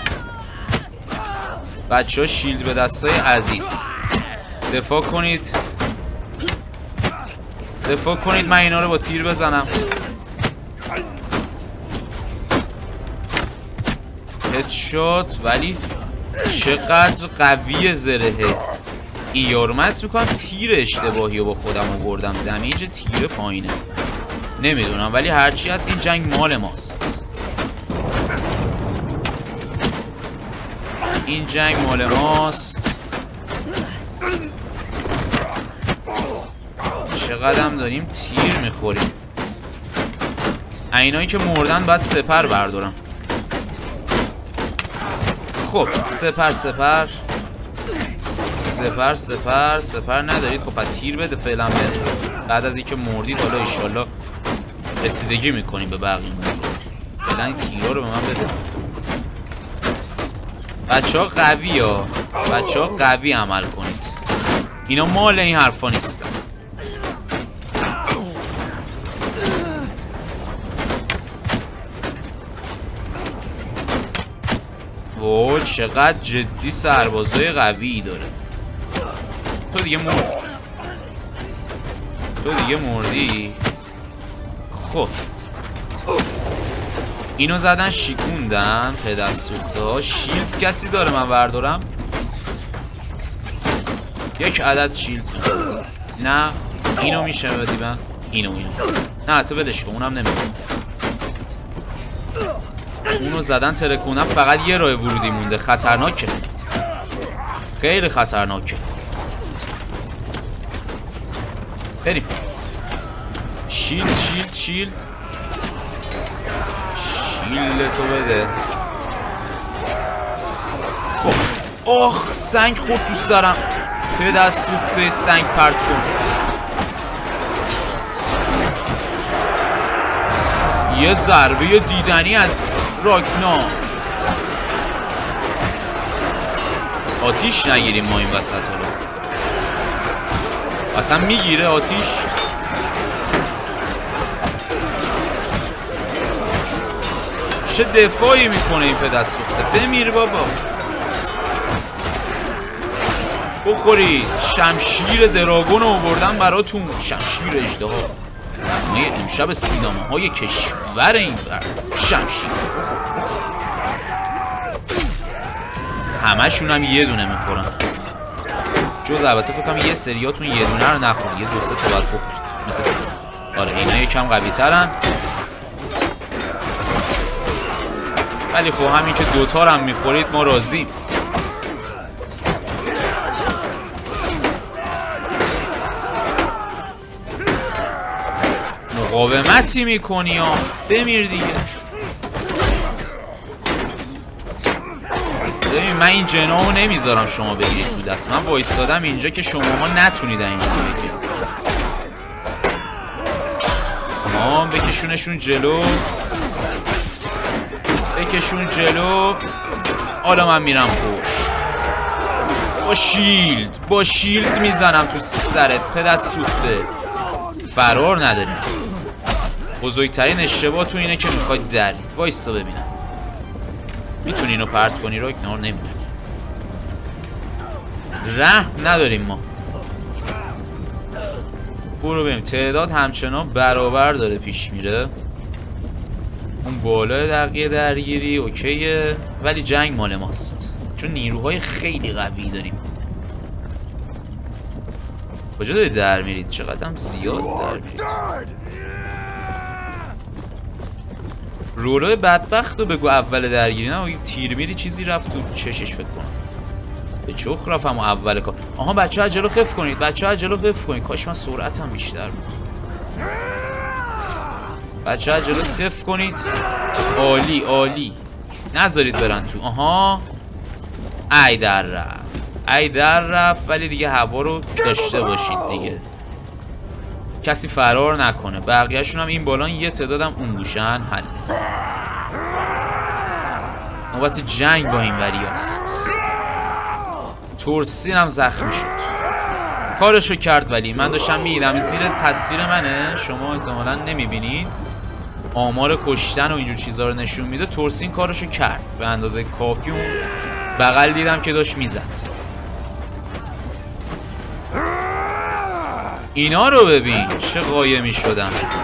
بچه ها شیلد به دستای عزیز دفاع کنید. دفاع کنید. من اینا رو با تیر بزنم. هدشات. ولی چقدر قوی زرهه این یارو. من اسم میکنم تیر اشتباهی رو با خودم آوردم. دمیج تیر پایینه. نمیدونم ولی هرچی هست این جنگ مال ماست. این جنگ مال ماست. چقدر هم داریم تیر میخوریم. اینایی که مردن باید سپر بردارم. خب سپر سپر سپر سپر سپر ندارید. خب باید تیر بده فعلا. بعد از اینکه مردید حالا ایشالله رسیدگی میکنیم به بقیه موضوع. فعلا این تیرها رو به من بده. بچه ها قوی ها بچه ها قوی عمل کنید. اینا مال این حرفا نیستن. وای چقدر جدی سربازای قوی داره. تو دیگه مردی. تو دیگه مردی. خب اینو زدن شیکوندن پدر سوخته ها. شیلد کسی داره من بردارم؟ یک عدد شیلد میخوام. نه اینو میشه بدی من. اینو اینو نه تو بدش کن. اونم نمیده. اونو زدن ترکونم. فقط یه راه ورودی مونده. خطرناکه. خیلی خطرناکه. بریم. شیلد شیلد شیلد شیلد تو بده. خب آخ سنگ خورد تو سرم. به دست سوخته سنگ پرت کن. یه ضربه دیدنی از راگنار. آتیش نگیریم ما این وسط ها رو. اصلا میگیره آتیش. چه دفاعی میکنه این پدر سوخته. بمیر بابا. بخورید. شمشیر دراگون رو آوردم براتون. شمشیر اژدها. نغمه امشب سینماهای کشور این بر. شمشیر. همشون هم یه دونه میخورن. جز البته فکر کنم یه سریاتون یه دونه رو نخورن. یه دو سه تا باید بخورید. مثل که آره اینا یکم قوی ترن. ولی خب همین که دوتا رو هم میخورید ما راضیم. مقاومتی میکنی ها. بمیر دیگه. ببین من این جناحو نمیذارم شما بگیرید تو دست. من وایستادم اینجا که شماها نتونید اینجا بگیرید. تمام بکشونشون جلو. بکشون جلو. حالا من میرم پشت. با شیلد با شیلد میزنم تو سرت پدر سوخته. فرار نداریم. بزرگترین اشتباه تو اینه که میخواید درید. وایستا ببینم میتونی اینو پرت کنی راگنار؟ نمیتونی. رحم نداریم ما. برو بریم. تعداد همچنان برابر داره پیش میره. اون بالای دقیقه درگیری اوکیه. ولی جنگ مال ماست چون نیروهای خیلی قوی داریم. کجا دارید در میرید؟ چقدر هم زیاد در میرید. رولای بدبخت رو بگو اول درگیری. نه تیر میری چیزی رفت تو چشش فکر کنم. به چخ رفتم و اول کار. آها بچه ها جلو خف کنید. بچه ها جلو خف کنید. کاش من سرعتم بیشتر بود. بچه ها جلو خف کنید. عالی عالی. نذارید برن تو. آها ای در رفت. ای در رفت. ولی دیگه هوا رو داشته باشید دیگه. کسی فرار نکنه. بقیه‌شون هم این بالان یه تعدادم اون گوشن. حل. نوبت جنگ با این وریاست. تورسین هم زخمی شد. کارشو کرد ولی من داشتم میدیدم. زیر تصویر منه شما احتمالاً نمیبینید. آمار کشتن و اینجور چیزا رو نشون میده. تورسین کارشو کرد به اندازه کافی. اون بغل دیدم که داشت میزد. اینا رو ببین چه قایمی شدن.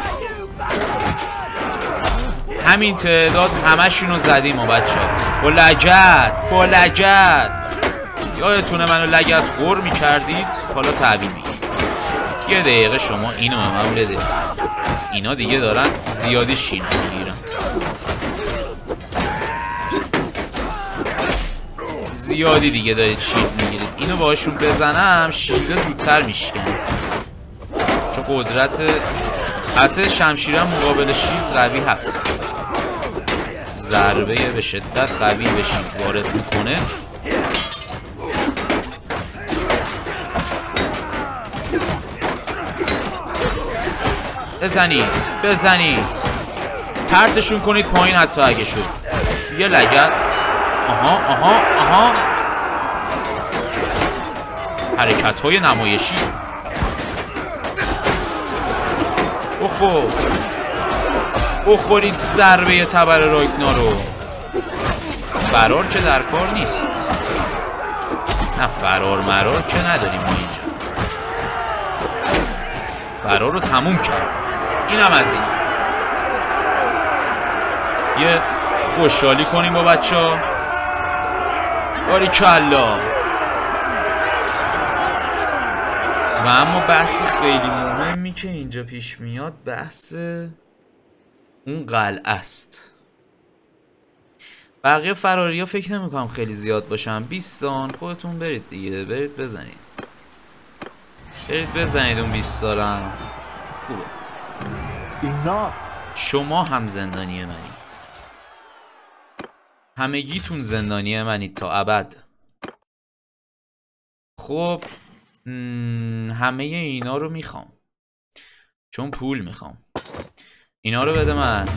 همین تعداد همشون رو زدیم و بچه ها. با لگت با لگت. یادتونه منو لگت خور میکردید. حالا تحویل میگیر. یه دقیقه شما اینو به من بده. اینا دیگه دارن زیادی شیل میگیرن. زیادی دیگه دارید شیلد میگیرید. اینو باشون بزنم شیلد زودتر میشکنه، چون قدرت حتی شمشیرم مقابل شیلد قوی هست. ضربه به شدت قوی به شیلد وارد میکنه. بزنید بزنید پرتشون کنید پایین حتی اگه شد. یه لگد. آها آها آها حرکت های نمایشی. اوخو بخورید ضربه تبر راگنار رو. فرار که در کار نیست. نه فرار مرار که نداریم ما اینجا. فرار رو تموم کرد. اینم از این. یه خوشحالی کنیم با بچه ها. باریکلا. و اما بحث خیلی مهمی که اینجا پیش میاد بحث اون قلعه است. بقیه فراری ها فکر نمی کنم خیلی زیاد باشن. بیستان خودتون برید دیگه، برید بزنید برید بزنید اون بیستارم. خوبه. اینا شما هم زندانی منی، همگیتون زندانی منی تا ابد. خب همه اینا رو میخوام چون پول میخوام. اینا رو بده من.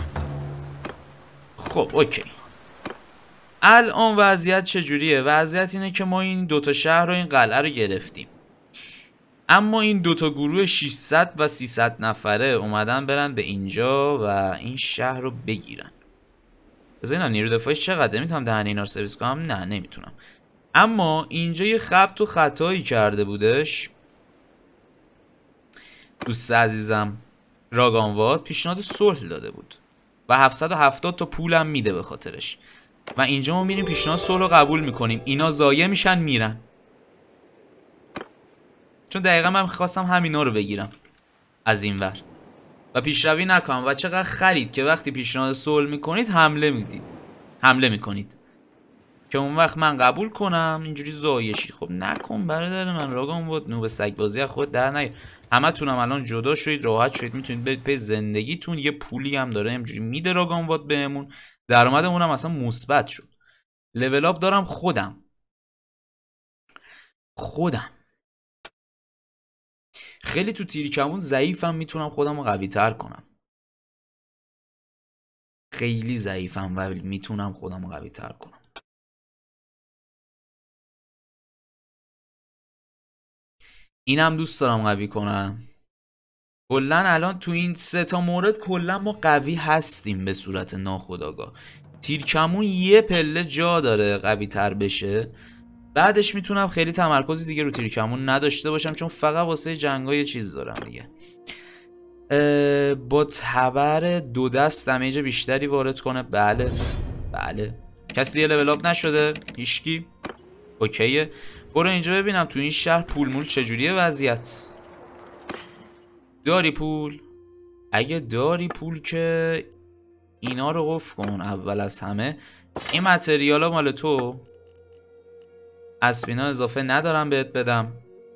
خب اوکی. الان وضعیت چجوریه؟ وضعیت اینه که ما این دوتا شهر رو این قلعه رو گرفتیم، اما این دوتا گروه ششصد و سیصد نفره اومدن برن به اینجا و این شهر رو بگیرن. بذارینم نیرو دفاعش چقدر؟ میتونم دهنه اینا رو سرویس کنم؟ نه نمیتونم. اما اینجا یه خبط و خطایی کرده بودش دوست عزیزم راگانواد، پیشنهاد صلح داده بود و هفتصد و هفتاد تا پولم میده به خاطرش. و اینجا ما میریم پیشنهاد صلح رو قبول میکنیم، اینا ضایع میشن میرن. چون دقیقا من خواستم همینا رو بگیرم از این ور و پیشروی نکنم. و چقدر خرید که وقتی پیشنهاد صلح میکنید حمله میدید حمله میکنید که اون وقت من قبول کنم اینجوری ضایعشی. خب نکن برادر من راگانواد، نوب سگ بازی از خود در نیار. همتونم الان جدا شدید، راحت شدید، میتونید برید پی زندگیتون. یه پولی هم داره اینجوری میده راگانواد بهمون، درآمدمون هم اصلا مثبت شد. لول اپ دارم خودم خودم خیلی تو تیری کمون ضعیفم، میتونم خودم رو قوی تر کنم. خیلی ضعیفم و میتونم خودم رو قوی تر کنم. اینم دوست دارم قوی کنم. کلا الان تو این سه تا مورد کلا ما قوی هستیم به صورت ناخودآگاه. تیرکمون یه پله جا داره قوی تر بشه، بعدش میتونم خیلی تمرکزی دیگه رو تیرکمون نداشته باشم چون فقط واسه جنگای چیز دارم دیگه. با تبر دو دست دمیج بیشتری وارد کنه. بله بله. کسی دیگه لول اپ نشده؟ هیچکی؟ اوکیه. برو اینجا ببینم تو این شهر پول مول چجوریه وضعیت. داری پول؟ اگه داری پول که اینا رو قفل کن اول از همه. این متریال ها مال تو، اسبینا اضافه ندارم بهت بدم.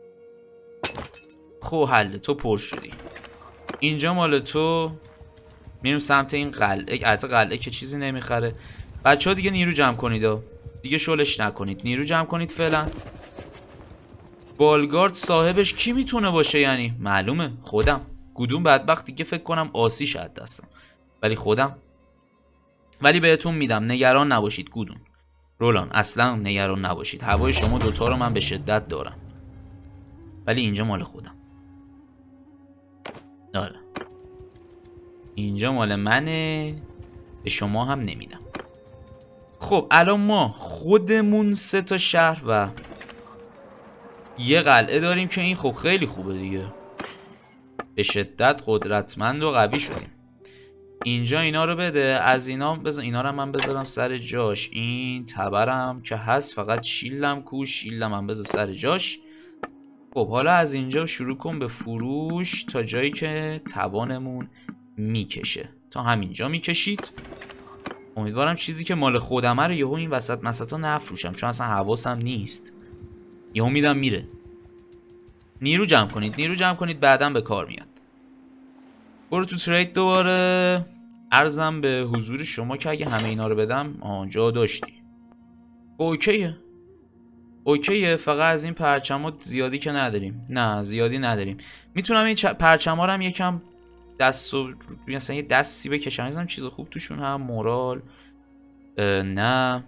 خب حله، تو پر شدی. اینجا مال تو. میریم سمت این قلعه. البته قلعه که چیزی نمیخره. بچه ها دیگه نیرو جمع کنید، دیگه شلش نکنید، نیرو جمع کنید فعلا. بالگارد صاحبش کی میتونه باشه؟ یعنی معلومه خودم. گودون بدبخت دیگه فکر کنم آسی شد دستم، ولی خودم. ولی بهتون میدم نگران نباشید گودون رولان، اصلا نگران نباشید. هوای شما دوتا رو من به شدت دارم، ولی اینجا مال خودم. داره اینجا مال منه، به شما هم نمیدم. خب الان ما خودمون سه تا شهر و یه قلعه داریم که این خب خیلی خوبه دیگه. به شدت قدرتمند و قوی شدیم. اینجا اینا رو بده. از اینا بذار اینا رو من بذارم سر جاش. این تبرم که هست، فقط شیلدم کو، شیلدم هم بذار سر جاش. خب حالا از اینجا شروع کن به فروش تا جایی که توانمون میکشه. تا همینجا میکشید. امیدوارم چیزی که مال خودمه رو یهو این وسط مسطا نفروشم، چون اصلا حواسم نیست. یهو میدم میره. نیرو جمع کنید، نیرو جمع کنید، بعداً به کار میاد. برو تو ترید دوباره. عرضم به حضور شما که اگه همه اینا رو بدم آنجا داشتی. اوکیه. اوکیه، فقط از این پرچما زیادی که نداریم. نه زیادی نداریم. میتونم این پرچما رو هم یکم دست و مثلا یه دستی بکشم، مثلا چیز خوب توشون هم مورال. نه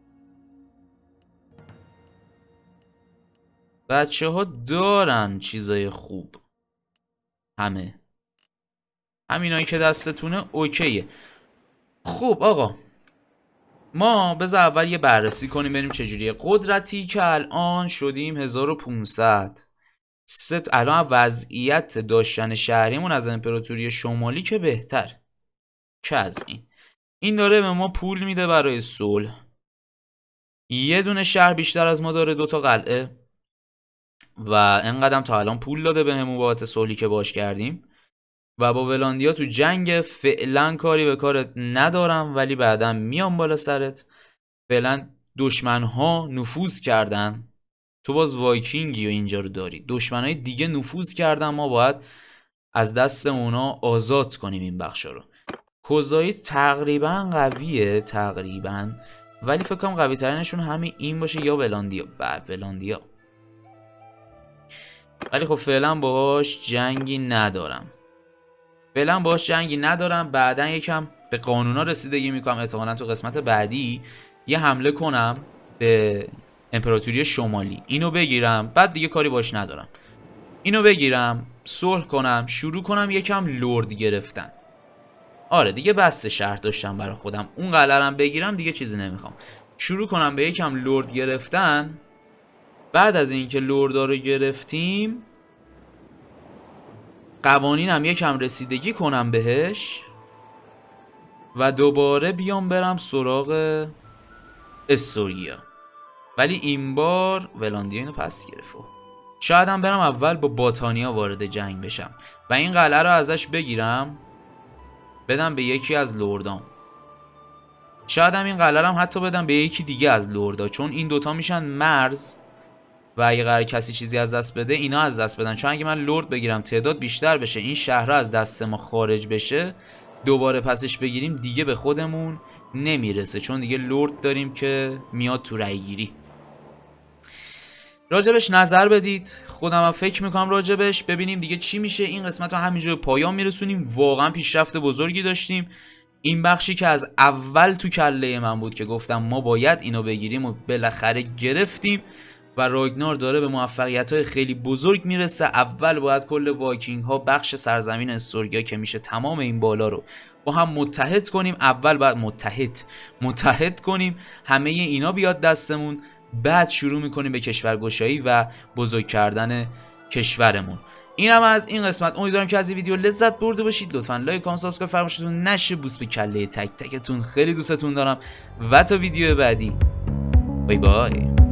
بچه ها دارن چیزای خوب، همه همینایی که دستتونه اوکیه. خب آقا ما بذار اول یه بررسی کنیم بریم چجوریه. قدرتی که الان شدیم هزار و پانصد. ست الان وضعیت داشتن شهریمون از امپراتوری شمالی که بهتر که از این این داره به ما پول میده برای صلح. یه دونه شهر بیشتر از ما داره، دوتا قلعه، و انقدرم تا الان پول داده به همون بابت صلحی که باش کردیم. و با ولاندیا تو جنگ فعلا کاری به کارت ندارم، ولی بعدا میام بالا سرت. فعلا دشمن ها نفوذ کردن، تو باز وایکینگی و اینجا رو داری، دشمن های دیگه نفوذ کردن، ما باید از دست اونا آزاد کنیم این بخشا رو. کوزایی تقریبا قویه تقریبا، ولی فکر کنم قوی ترینشون همین این باشه یا ولاندیا. بعد ولاندیا ولی خب فعلا باهاش جنگی ندارم. فعلا باهاش جنگی ندارم. بعدا یکم به قانونا رسیدگی میکنم، احتمالاً تو قسمت بعدی یه حمله کنم به امپراتوری شمالی، اینو بگیرم، بعد دیگه کاری باش ندارم. اینو بگیرم، صلح کنم، شروع کنم یکم لرد گرفتن. آره دیگه بس شهر داشتم برای خودم، اون قلعه رو بگیرم دیگه چیزی نمیخوام. شروع کنم به یکم لرد گرفتن. بعد از اینکه لردا رو گرفتیم قوانین هم یکم رسیدگی کنم بهش و دوباره بیام برم سراغ استوریا. ولی این بار ولاندیا اینو پس گرفت. شاید هم برم اول با باتانیا وارد جنگ بشم و این قلعه رو ازش بگیرم بدم به یکی از لردام. شاید هم این قلعه رو هم حتی بدم به یکی دیگه از لردا، چون این دوتا میشن مرز و اگه قرار کسی چیزی از دست بده اینا از دست بدن. چون اگه من لرد بگیرم تعداد بیشتر بشه، این شهر از دست ما خارج بشه، دوباره پسش بگیریم دیگه به خودمون نمیرسه، چون دیگه لرد داریم که میاد تو رای گیری. راجبش نظر بدید، خودم هم فکر میکنم راجبش، ببینیم دیگه چی میشه. این قسمت رو همینجا به پایان میرسونیم. واقعا پیشرفت بزرگی داشتیم. این بخشی که از اول تو کله من بود که گفتم ما باید اینو بگیریم و بالاخره گرفتیم و راگنار داره به موفقیت‌های خیلی بزرگ میرسه. اول باید کل وایکینگ ها، بخش سرزمین استوریا که میشه تمام این بالا رو با هم متحد کنیم. اول باید متحد متحد کنیم، همه اینا بیاد دستمون، بعد شروع میکنیم به کشورگشایی و بزرگ کردن کشورمون. اینم از این قسمت. امیدوارم که از این ویدیو لذت برده باشید. لطفاً لایک، کامنت، سابسکرایب فراموشتون نشه. بوس به کله تک تکتون، خیلی دوستتون دارم و تا ویدیو بعدی، بای بای.